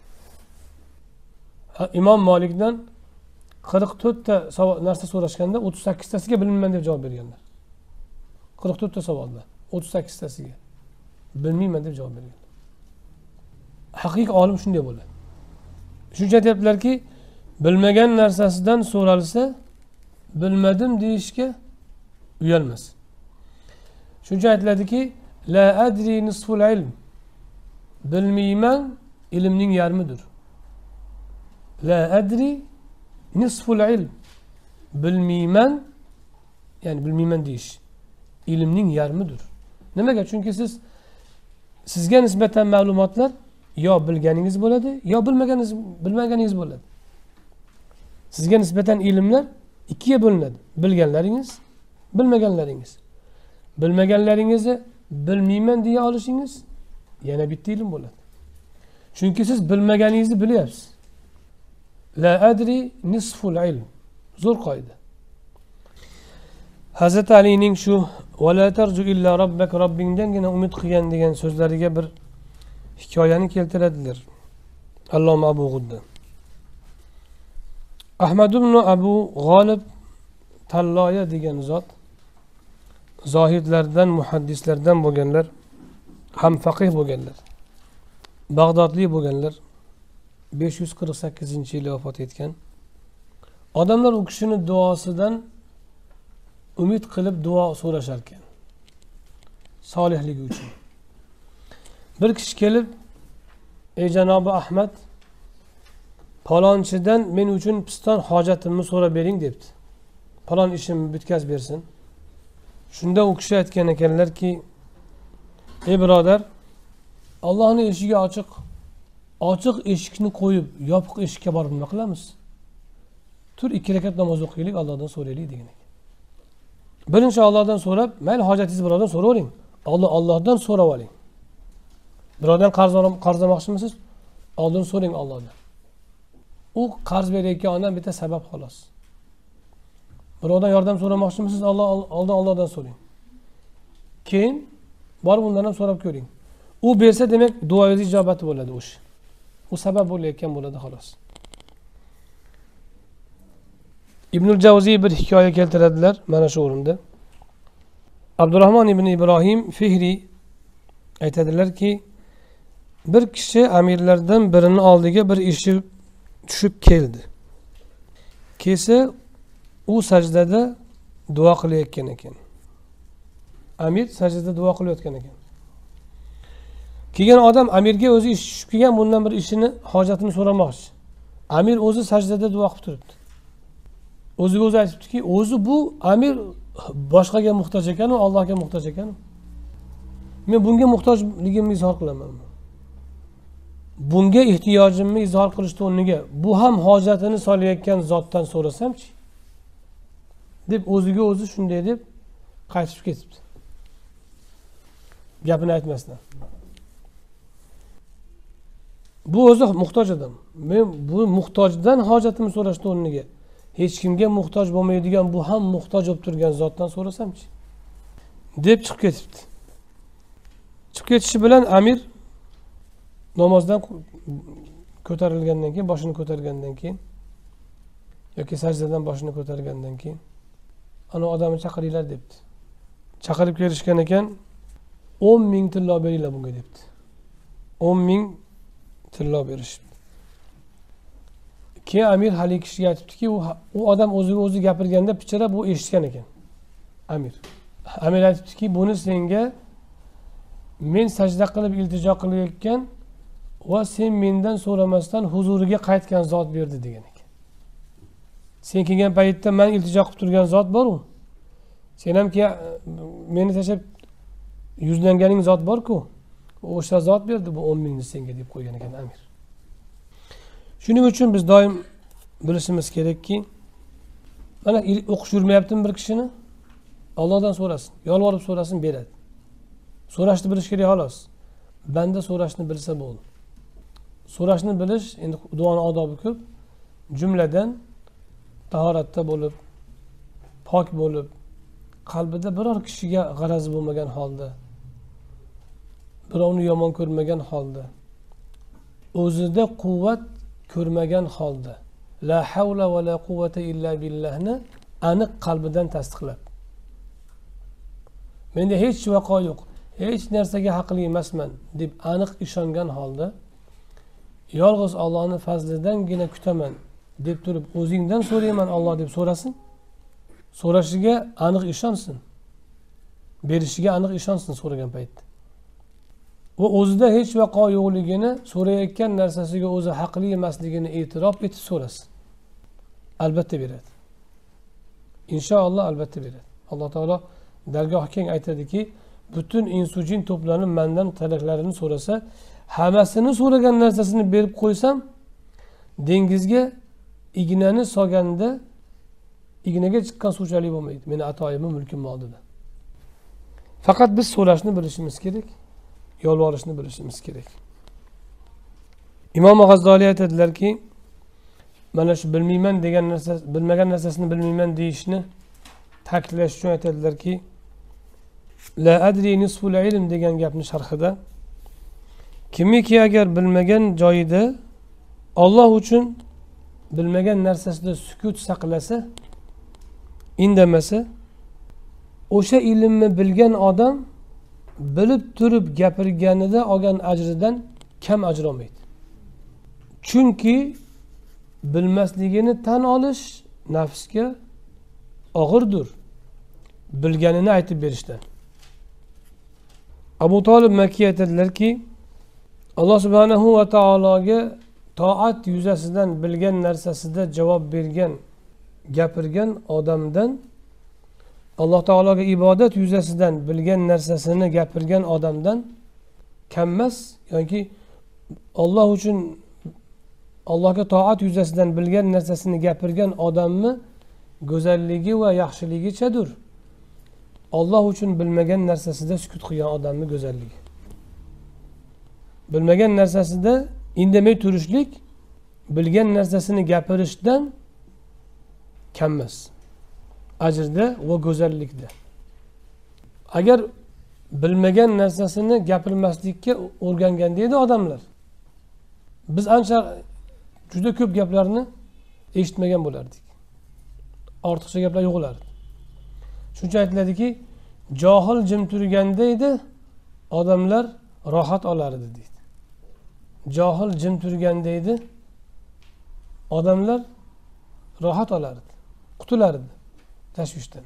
Imom Malikdan 44 ta narsa so'rashganda 38 tasiga bilmayman deb javob berganlar. 44 ta savolda 38 tasiga bilmayman deb javob berganlar. Haqiqiy olim shunday bo'ladi. Shuncha aytibdilarki, bilmagan narsasidan so'ralsa, bilmadim deyishga uyalmas. Shuncha aytiladiki, la adri nisful ilm. Bilmayman ilmning yarmidir. La adri nisful ilm. Bilmayman, ya'ni bilmayman deyish ilmning yarmidir. Nimaga? Chunki sizga nisbatan ma'lumotlar yo bilganingiz bo'ladi, yo bilmaganingiz bo'ladi. Sizga nisbatan ilmlar ikkiga bo'linadi. Bilganlaringiz, bilmaganlaringiz. Bilmaganlaringizni bilmayman deya olishingiz yana bitta ilm bo'ladi. Chunki siz bilmaganingizni bilyapsiz. La adri nisful ilm. Zo'r qoida. Hazrat Alining shu va la tarju illa robbak, Robbingdangina umid qilgan degan so'zlariga bir hikoyani keltiradilar. Alloma Abu G'udda. Ahmad ibn Abu G'olib Talloya degan zot zohidlardan, muhaddislardan bo'lganlar, ham faqih bo'lganlar. Bag'dodli bo'lganlar. 548-yilda vafot etgan. Odamlar u kishini duosidan umid qilib duo so'rashar ekan. Solihligi uchun. Bir kishi kelib, "Ey janobi Ahmad, palonchidan men uchun piston hojatimni so'rab bering" debdi. Palon ishimni bitkazib bersin. Shunda u kishi aytgan ekanlarki, "Ey birodar, Allohning eshigi ochiq. Ochiq eshikni qo'yib, yopiq eshikka borib nima qilamiz? Tur 2 rakat namoz o'qiylik, Allohdan so'raylik" degan ekan. Birinchi Allohdan so'rab, mayli hojatingizni birodan so'ravering. Allohdan so'rab oling. Birodan qarz olmoqchimisiz? Oldin so'ring Allohdan. U qarz berayotgan odam bitta sabab xolos. Birodan yordam so'ramoqchimisiz? Allohdan so'ring. Keyin borib undan ham so'rab ko'ring. U bersa, demak, duoingiz ijobati bo'ladi o'sha. U sabab bo'layotgan bo'ladi xolos. Ibnul Javziy bir hikoya keltiradilar mana shu o'rinda. Abdurrahmon ibn Ibrohim Fihri aytadilarki, bir kishi amirlardan birini oldiga bir ishi tushib keldi. Kelsa u sajdada duo qilayotgan ekan. Amir sajdada duo qilayotgan ekan. Kelgan odam amirga o'zi ish tushib kelgan, bundan bir ishini, hojatini so'ramoqchi. Amir o'zi sajdada duo qilib turibdi. O'ziga o'zi aytibdiki, o'zi bu amir boshqaga muhtoj ekan, Allohga muhtoj ekan. Men bunga muhtojligimni izhor qilaman. Bunga ehtiyojimni izhor qilishni o'rniga bu ham hojatini solayotgan zotdan so'rasamchi, deb o'ziga o'zi shunday deb qaytib ketibdi. Gapini aytmasdan. Bu o'zi muhtoj odam. Men bu muhtojdan hojatimni so'rashni o'rniga hech kimga muhtoj bo'lmaydigan, bu ham muhtoj bo'lib turgan zotdan so'rasamchi, deb chiqib ketibdi. Chiqib ketishi bilan amir namozdan ko'tarilgandan keyin, boshini ko'targandan keyin yoki sajdadan boshini ko'targandan keyin ana odamni chaqiringlar debdi. Chaqirib kelishgan ekan, 10 ming tillo beringlar bunga debdi. 10 ming tillo berishdi. Keyin amir haligi kishiga aytibdiki, u odam o'ziga o'zi gapirganda pichira bu eshitgan ekan. Amir aytibdiki, buni senga men sajda qilib iltijo qilayotgan va sen mendan so'ramasdan huzuriga qaytgan zot berdi degan ekan. Sen kelgan paytda men iltijo qilib turgan zot bor-ku. Sen ham ki meni tashlab yuzlanganing zot bor-ku. O'sha zot berdi bu 10 mingni senga deb qo'ygan ekan amir. Shuning uchun biz doim bilishimiz kerakki, mana o'qish yurmayaptimi bir kishini? Allohdan so'rasin, yolvorib so'rasin, beradi. So'rashni bilish kerak xolos. Banda so'rashni bilsa bo'ldi. So'rashni bilish, endi duoning odobi ko'p. Jumladan tahoratda bo'lib, pok bo'lib, qalbida biror kishiga g'arazi bo'lmagan holda, birovni yomon ko'rmagan holda, o'zida quvvat ko'rmagan holda, la havla va la quvvata illa billahni aniq qalbidan tasdiqlab, menda hech vaqo yo'q, hech narsaga haqli emasman deb aniq ishongan holda, yolg'iz Allohning fazlidangina kutaman deb turib o'zingdan so'rayman Alloh deb so'rasin. So'rashiga aniq ishonsin. Berishiga aniq ishonsin so'ragan paytda. Va o'zida hech vaqo yo'qligini, so'rayotgan narsasiga o'zi haqli emasligini e'tirof etib so'rasin. Albatta beradi. Inshaalloh albatta beradi. Alloh taolo dargohi keng aytadiki, butun insu jin to'planib mendan talaklarini so'rasa, hammasini so'ragan narsasini berib qo'ysam, dengizga ignani solganda ignaga chiqqan suvchalik bo'lmaydi. Meni atoyimni mulkim oldida. Faqat biz so'rashni bilishimiz kerak, yolvorishni bilishimiz kerak. Imom G'azzoliy aytadilarki, mana shu bilmayman degan narsa, bilmagan narsasini bilmayman deyishni ta'kidlash uchun aytadilarki, la adri nisful ilm degan gapni sharhida, kimiki agar bilmagan joyida Alloh uchun bilmagan narsasida sukut saqlasa, indamasa, o'sha ilmni bilgan odam bilib turib gapirganida olgan ajridan kam ajr olmaydi. Chunki bilmasligini tan olish nafsga og'irdir, bilganini aytib berishdan. Abu Talib Makki aytadilarki, Alloh subhanahu va taologa toat yuzasidan bilgan narsasida javob bergan, gapirgan odamdan, Alloh taologa ibodat yuzasidan bilgan narsasini gapirgan odamdan kam emas, yoki Alloh uchun Allohga toat yuzasidan bilgan narsasini gapirgan odamni go'zalligi va yaxshiligichadir. Alloh uchun bilmagan narsasida sukut qilgan odamni go'zalligi. Bilmagan narsasida indamay turishlik bilgan narsasini gapirishdan kam emas. Ajrda va go'zallikda. Agar bilmagan narsasini gapirmaslikka o'rganganda edi odamlar, biz ancha juda ko'p gaplarni eshitmagan bo'lardik. Ortiqcha gaplar yo'q bo'lardi. Shuncha aytiladiki, johil jim turganda edi, odamlar rohat olardi deydi. johil jim turganda edi, odamlar rohat olardi, qutulardi tashvishdan.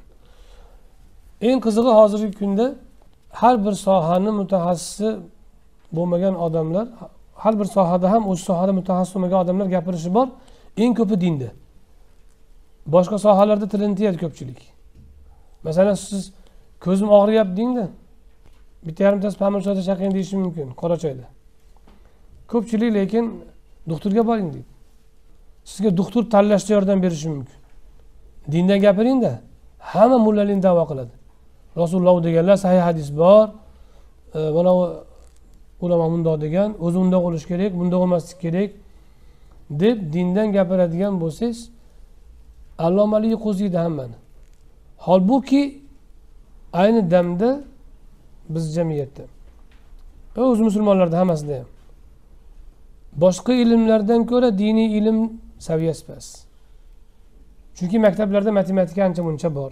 Eng qizig'i hozirgi kunda har bir sohani mutaxassisi bo'lmagan odamlar, har bir sohada ham o'sha sohada mutaxassis bo'lmagan odamlar gapirishi bor. Eng ko'pi dinda. Boshqa sohalarda tilintiradi ko'pchilik. Masalan, siz ko'zim og'riyapti dengda, bitta yarimtasi pamir choyda chaqing deyishi mumkin, qora choyda. Ko'pchilik lekin doktorga boring deydi. Sizga doktor tanlashda yordam berishi mumkin. Dindan gapiringda, hamma mullalarning da'vo qiladi. Rasululloh deganlar sahih hadis bor. Mana ulamo bundoq degan, o'zi undoq bo'lish kerak, bundoq bo'lmaslik kerak deb dindan gapiradigan bo'lsangiz, allomalik qo'ziydi hammani. Holbuki ayni damda biz jamiyatda, o'z musulmonlarda hammasida ham boshqa ilmlardan ko'ra diniy ilm saviyasi past. Chunki maktablarda matematika ancha muncha bor.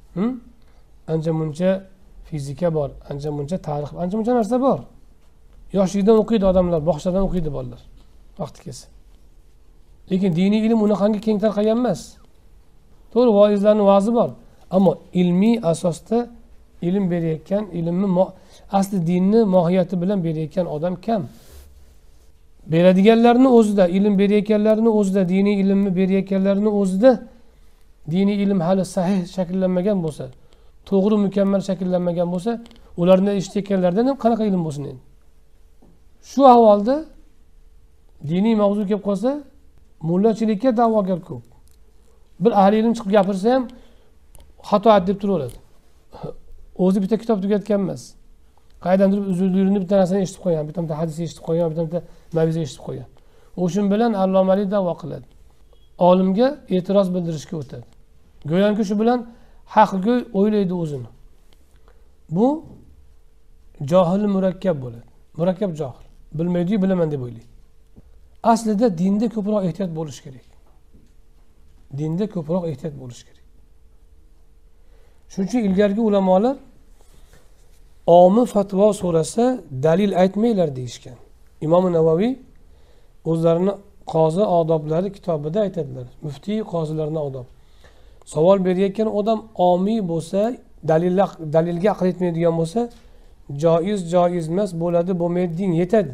Ancha muncha fizika bor, ancha muncha tarix, ancha muncha narsa bor. Yoshlikdan o'qiydi odamlar, bog'chadan o'qiydi bolalar vaqti kelsa. Lekin diniy ilm unaqangi keng tarqalgan emas. To'g'ri, voizlarning va'zi bor, ammo ilmiy asosda ilm berayotgan, ilmni asli dinni mohiyati bilan berayotgan odam kam. Beradiganlarning o'zida, ilm berayotganlarning o'zida, diniy ilmni berayotganlarning o'zida diniy ilm hali sahih shakllanmagan bo'lsa, to'g'ri mukammal shakllanmagan bo'lsa, ularni eshitayotganlardan ham qanaqa ilm bo'lsin endi? Shu ahvolda diniy mavzu kelib qolsa, mullachilikka da'vogar ko'p. Bir ahli ilm chiqib gapirsa ham xato deb turaveradi. O'zi bitta kitob tugatgan emas. Qaydandir uzr-yurini bitta narsani eshitib qo'ygan, bitta hadis eshitib qo'ygan, bitta maviza eshitib qo'ygan. O'shin bilan allomalik da'vo qiladi. Olimga e'tiroz bildirishga o'tadi. Go'yoki shu bilan haqga o'ylaydi o'zini. Bu johil murakkab bo'ladi. Murakkab johil. Bilmaydi-yu, bilaman deb o'ylaydi. Aslida dinda ko'proq ehtiyot bo'lish kerak. Dinda ko'proq ehtiyot bo'lish kerak. Shuning uchun ilgargi ulamolar omi fatvo so'rasa dalil aytmanglar deyishgan. Imom Navoiy o'zlarini qozi odoblari kitobida aytadilar. Muftiy qozilarning odob. Savol berayotgan odam omiy bo'lsa, dalilga aql etmaydigan bo'lsa, joiz emas, bo'ladi, bo'lmaydi deng yetadi.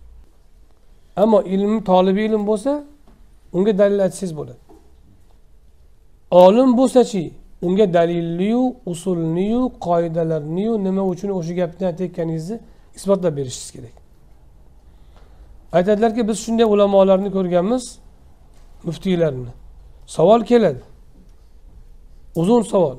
Ammo ilm tolibi ilm bo'lsa, unga dalil aytsangiz bo'ladi. Olim bo'lsa-chi, unga dalilni-yu, usulni-yu, qoidalarni-yu, nima uchun o'sha gapni aytayotganingizni isbotlab berishingiz kerak. Aytadilarki, biz shunday ulamolarni ko'rganmiz, muftiylarni. Savol keladi. Uzun savol.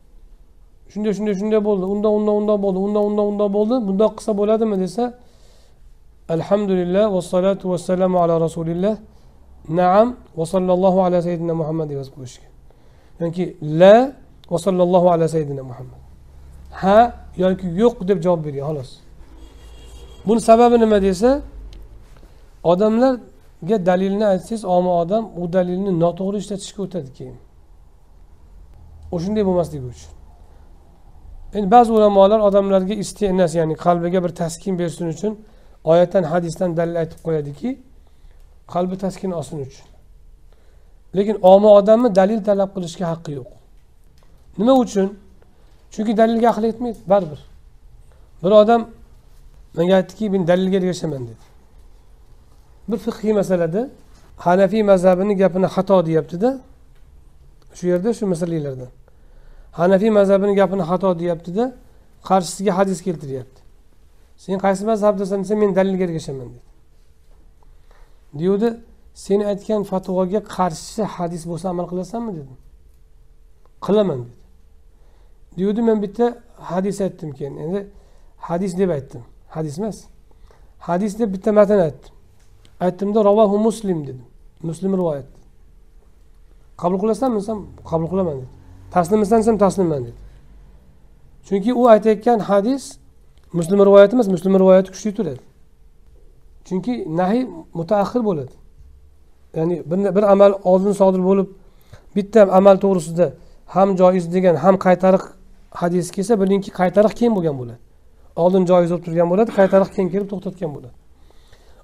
Shunday bo'ldi, undan bo'ldi, undan bo'ldi, bundoq qilsa bo'ladimi desa, alhamdulillah va salatu va salamu ala rasulillah. Naam va sallallohu ala sayyidina Muhammad deb yozib qo'yishgan. Yoki la va sallallohu ala sayyidina Muhammad. Ha yoki yo'q deb javob bergan, xolos. Buning sababi nima desa, odamlarga dalilni aytsangiz, omma odam u dalilni noto'g'ri ishlatishga o'tadi keyin. O'shunday bo'lmasligi uchun. Endi ba'zi ulamolar odamlarga istinas, ya'ni qalbiga bir taskin bersin uchun oyatdan, hadisdan dalil aytib qo'yadiki, qalbi taskin olsin uchun. Lekin omma odamni dalil talab qilishga haqqi yo'q. Nima uchun? Chunki dalilga aql yetmaydi, baribir. Bir odam menga aytdiki, men dalilga erishaman dedi. Bir fiqhiy masalada Hanafiy mazhabining gapini xato deyapti-da. Shu yerda shu masalalardan. Hanafiy mazhabining gapini xato deyapti-da, qarshisiga hadis keltiryapti. Sen qaysi mazhabdasan desa, men dalilga erishaman dedi. Deydi, sen aytgan fatvoga qarshi hadis bo'lsa amal qilasanmi dedim. Qilaman dedi. Deydi, men bitta hadis aytdim keyin. Endi hadis deb aytdim. Hadis emas. Hadis deb bitta matn aytdim. Aytdimda Ravohu Muslim dedim. Muslim rivoyat. Qabul qilasanmi desam, qabul qilaman dedi. Taslimsan desam, taslimman dedi. Chunki u aytayotgan hadis Muslim rivoyati emas, Muslim rivoyati kuchli turadi. Chunki nahiy mutaaxir bo'ladi. Ya'ni bir amal oldin sodir bo'lib, bitta amal to'g'risida ham joiz degan, ham qaytariq hadis kelsa, bilingki qaytariq keyin bo'lgan bo'ladi. Oldin joiz bo'lib turgan bo'ladi, qaytariq keyin kelib to'xtatgan bo'ladi.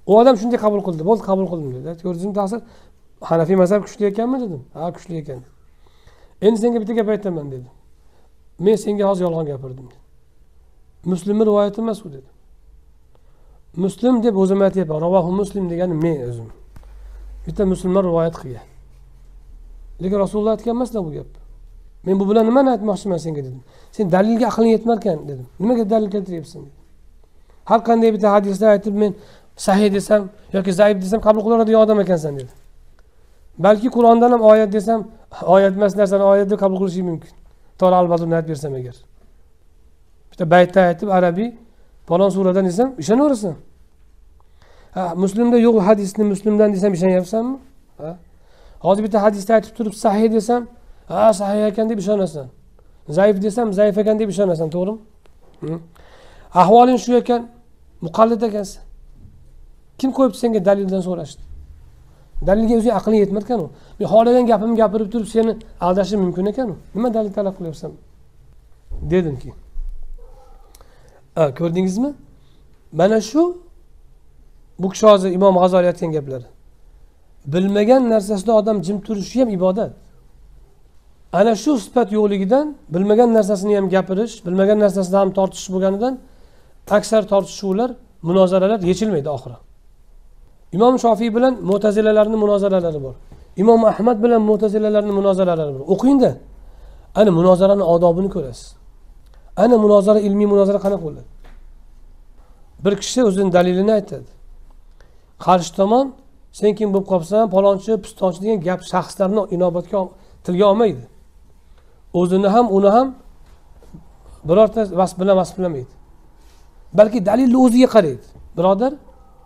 U odam shunday qabul qildi. Bo'ldi, qabul qildim dedi. Ko'rdingizmi ta'sir? Hanafiy mazhab kuchli ekanmi dedim. Ha, kuchli ekan. Endi senga bitta gap aytaman dedi. Men senga hozir yolg'on gapirdim dedi. Muslimning rivoyati emas u dedi. Muslim deb o'zim aytyapman. Ravohu Muslim degani men o'zim. Bitta musulmon rivoyat qilgan. Lekin Rasululloh aytgan emas bu gap. Men bu bilan nimani aytmoqchiman senga dedim. Sen dalilga aqling yetmar ekan dedim. Nimaga dalil keltiryapsan dedi. Har qanday bitta hadisda aytib men sahih desam yoki zaif desam qabul qilaveradigan odam ekansan dedi. Balki Qur'ondan ham oyat desam, oyat emas narsani oyat deb qabul qilish mumkin. To'g'ri albatta aytib bersam agar. Bitta baytda aytib arabiy falon suradan desam, ishonaverasan. Ha, Muslimda yo'q hadisni Muslimdan desam ishonyapsanmi? Ha? Hozir bitta hadisda aytib turib sahih desam, ha, sahih ekan deb ishonasan. Zaif desam, zaif ekan deb ishonasan, to'g'rimi? Ahvoling shu ekan, muqallid ekansan. Kim qo'yibdi senga dalildan so'rashdi? Dalilga o'zing aqling yetmar ekan u. Men xohlagan gapimni gapirib turib seni aldashim mumkin ekan u. Nima dalil talab qilyapsan? Dedimki. Ko'rdingizmi? Mana shu bu kishi hozir Imom G'azoliy aytgan gaplari. Bilmagan narsasida odam jim turishi ham ibodat. Ana shu sifat yo'qligidan bilmagan narsasini ham gapirish, bilmagan narsasida ham tortish bo'lganidan aksar tortishuvlar, munozaralar yechilmaydi oxiri. Imom Shofiy bilan Mu'tazilalarning munozaralari bor. Imom Ahmad bilan Mu'tazilalarning munozaralari bor. O'qingda. Ana munozaraning odobini ko'rasiz. Ana munozara, ilmiy munozara qanaqa bo'ladi? Bir kishi o'zining dalilini aytadi. Qarshi tomon sen kim bo'lib qolsan, palonchi, pistonchi degan gap shaxslarni inobatga tilga olmaydi. O'zini ham, uni ham birorta vasf bilan vasflamaydi. Balki dalilni o'ziga qaraydi. Birodar,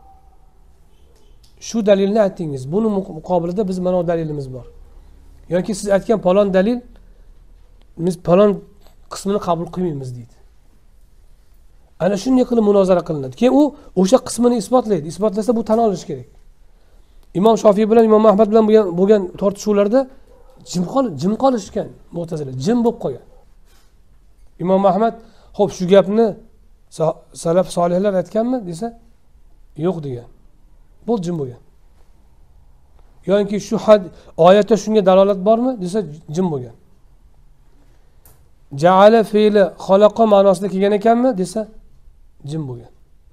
shu dalilni aytdingiz. Buni muqobilida biz mana bu dalilimiz bor. Yoki siz aytgan palon dalil biz palon qismini qabul qilmaymiz deydi. Ana shunday qilib munozara qilinadi. Keyin u o'sha qismini isbotlaydi. Isbotlasa bu tan olish kerak. Imom Shofiy bilan Imom Ahmad bilan bo'lgan tortishuvlarda jim qolishgan Mu'tazila, jim bo'lib qolgan. Imom Ahmad, "Xo'p, shu gapni salaf solihlar aytganmi?" desa, "Yo'q" degan. Bo'l jim bo'lgan. Yoki shu oyatda shunga dalolat bormi desa, jim bo'lgan. Ja'ala fe'li xalaqa ma'nosida kelgan ekanmi desa, jim bo'lgan.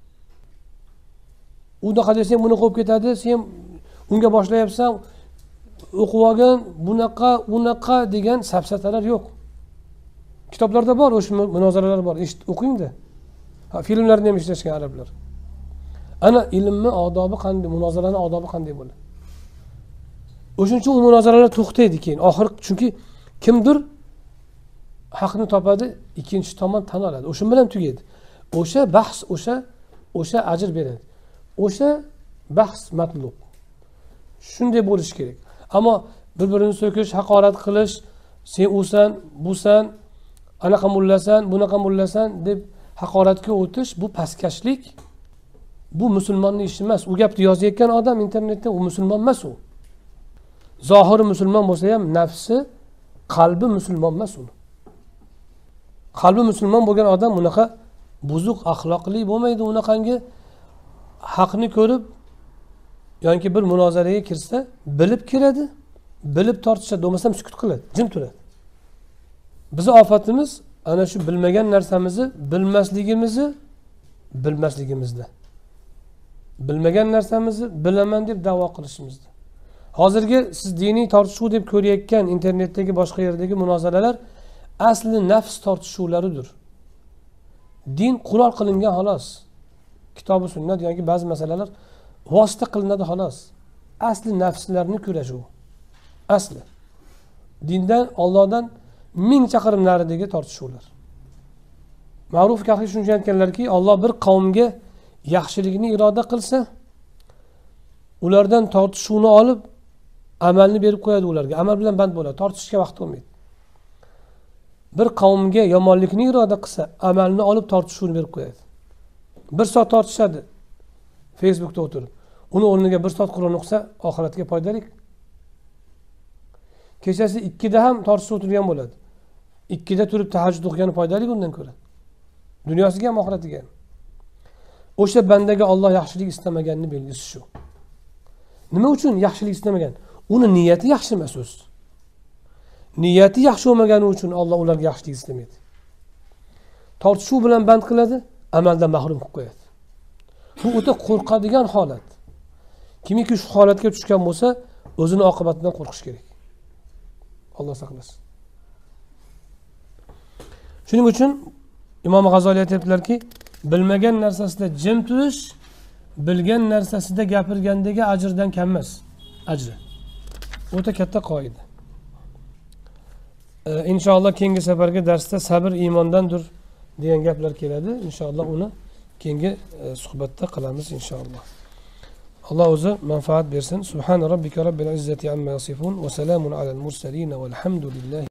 Unaqa desang buni qo'yib ketadi, sen unga boshlayapsan, o'qib olgan, unaqa degan safsatalar yo'q. Kitoblarda bor, o'sha munozaralar bor. O'qingda. Filmlarni ham ishlashgan arablar. Ana ilmni odobi qanday, munozaraning odobi qanday bo'ladi? O'shuning uchun u munozaralar to'xtaydi keyin. Oxir chunki kimdir haqni topadi, ikkinchi tomon tan oladi. O'sha bilan tugaydi. O'sha bahs, o'sha ajr beradi. O'sha bahs matlub. Shunday bo'lishi kerak. Ammo bir-birini so'kish, haqorat qilish, sen usan, busan, anaqa mullasan, bunaqa mullasan deb haqoratga o'tish, bu pastkashlik. Bu musulmonning ishi emas. U gapni yozayotgan odam internetda u musulmon emas u. Zohiri musulmon bo'lsa ham nafsi, qalbi musulmon emas u. Qalbi musulmon bo'lgan odam bunaqa buzuq axloqli bo'lmaydi, unaqangi haqni ko'rib yoki bir munozaraga kirsa, bilib kiradi, bilib tortishadi, bo'lmasam sukut qiladi, jim turadi. Bizning ofatimiz ana shu bilmagan narsamizni bilmasligimizda. Bilmagan narsamizni bilaman deb da'vo qilishimizda. Hozirgi siz diniy tortishuv deb ko'rayotgan internetdagi boshqa yerdagi munozaralar asli nafs tortishuvlaridir. Din qurol qilingan xolos. Kitobi sunnat yoki ba'zi masalalar vosita qilinadi xolos. Asli nafslarni kurashuv. Asli. Dindan, Allohdan 1000 chaqirim naridagi tortishuvlar. Ma'ruf Kahiy shuncha aytganlarki, Alloh bir qavmga yaxshilikni iroda qilsa, ulardan tortishuvni olib amalni berib qo'yadi ularga. Amal bilan band bo'ladi, tortishga vaqt bo'lmaydi. Bir qavmga yomonlikni iroda qilsa, amalni olib tortishuvni berib qo'yadi. 1 soat tortishadi Facebookda o'tirib. Uni o'rniga 1 soat Qur'on o'qisa, oxiratga foydali. Kechasi 2 da ham tortishib o'tirgan bo'ladi. 2 da turib tahajjud o'qigani foydali undan ko'ra. Dunyosiga ham oxiratiga ham. o'sha bandaga Alloh yaxshilik istamaganini belgisi shu. Nima uchun yaxshilik istamagan? Uni niyati yaxshi emas o'zi. Niyati yaxshi bo'lmagani uchun Alloh ularga yaxshilik istamaydi. Tortishuv bilan band qiladi, amaldan mahrum qilib qo'yadi. Bu o'ta qo'rqadigan holat. Kimiki shu holatga tushgan bo'lsa, o'zini oqibatidan qo'rqish kerak. Alloh saqlasin. Shuning uchun Imom G'azoliy aytibdilarki, bilmagan narsasida jim turish, bilgan narsasida gapirgandagi ajrdan kam emas. Ajri. O'ta katta qoida. Inshaalloh keyingi safargi darsda sabr iymondandir degan gaplar keladi. Inshaalloh uni keyingi suhbatda qilamiz inshaalloh. Alloh o'zi manfaat bersin. Subhan robbika robbil izzati amma yasifun va salamun alal mursalin valhamdulillah.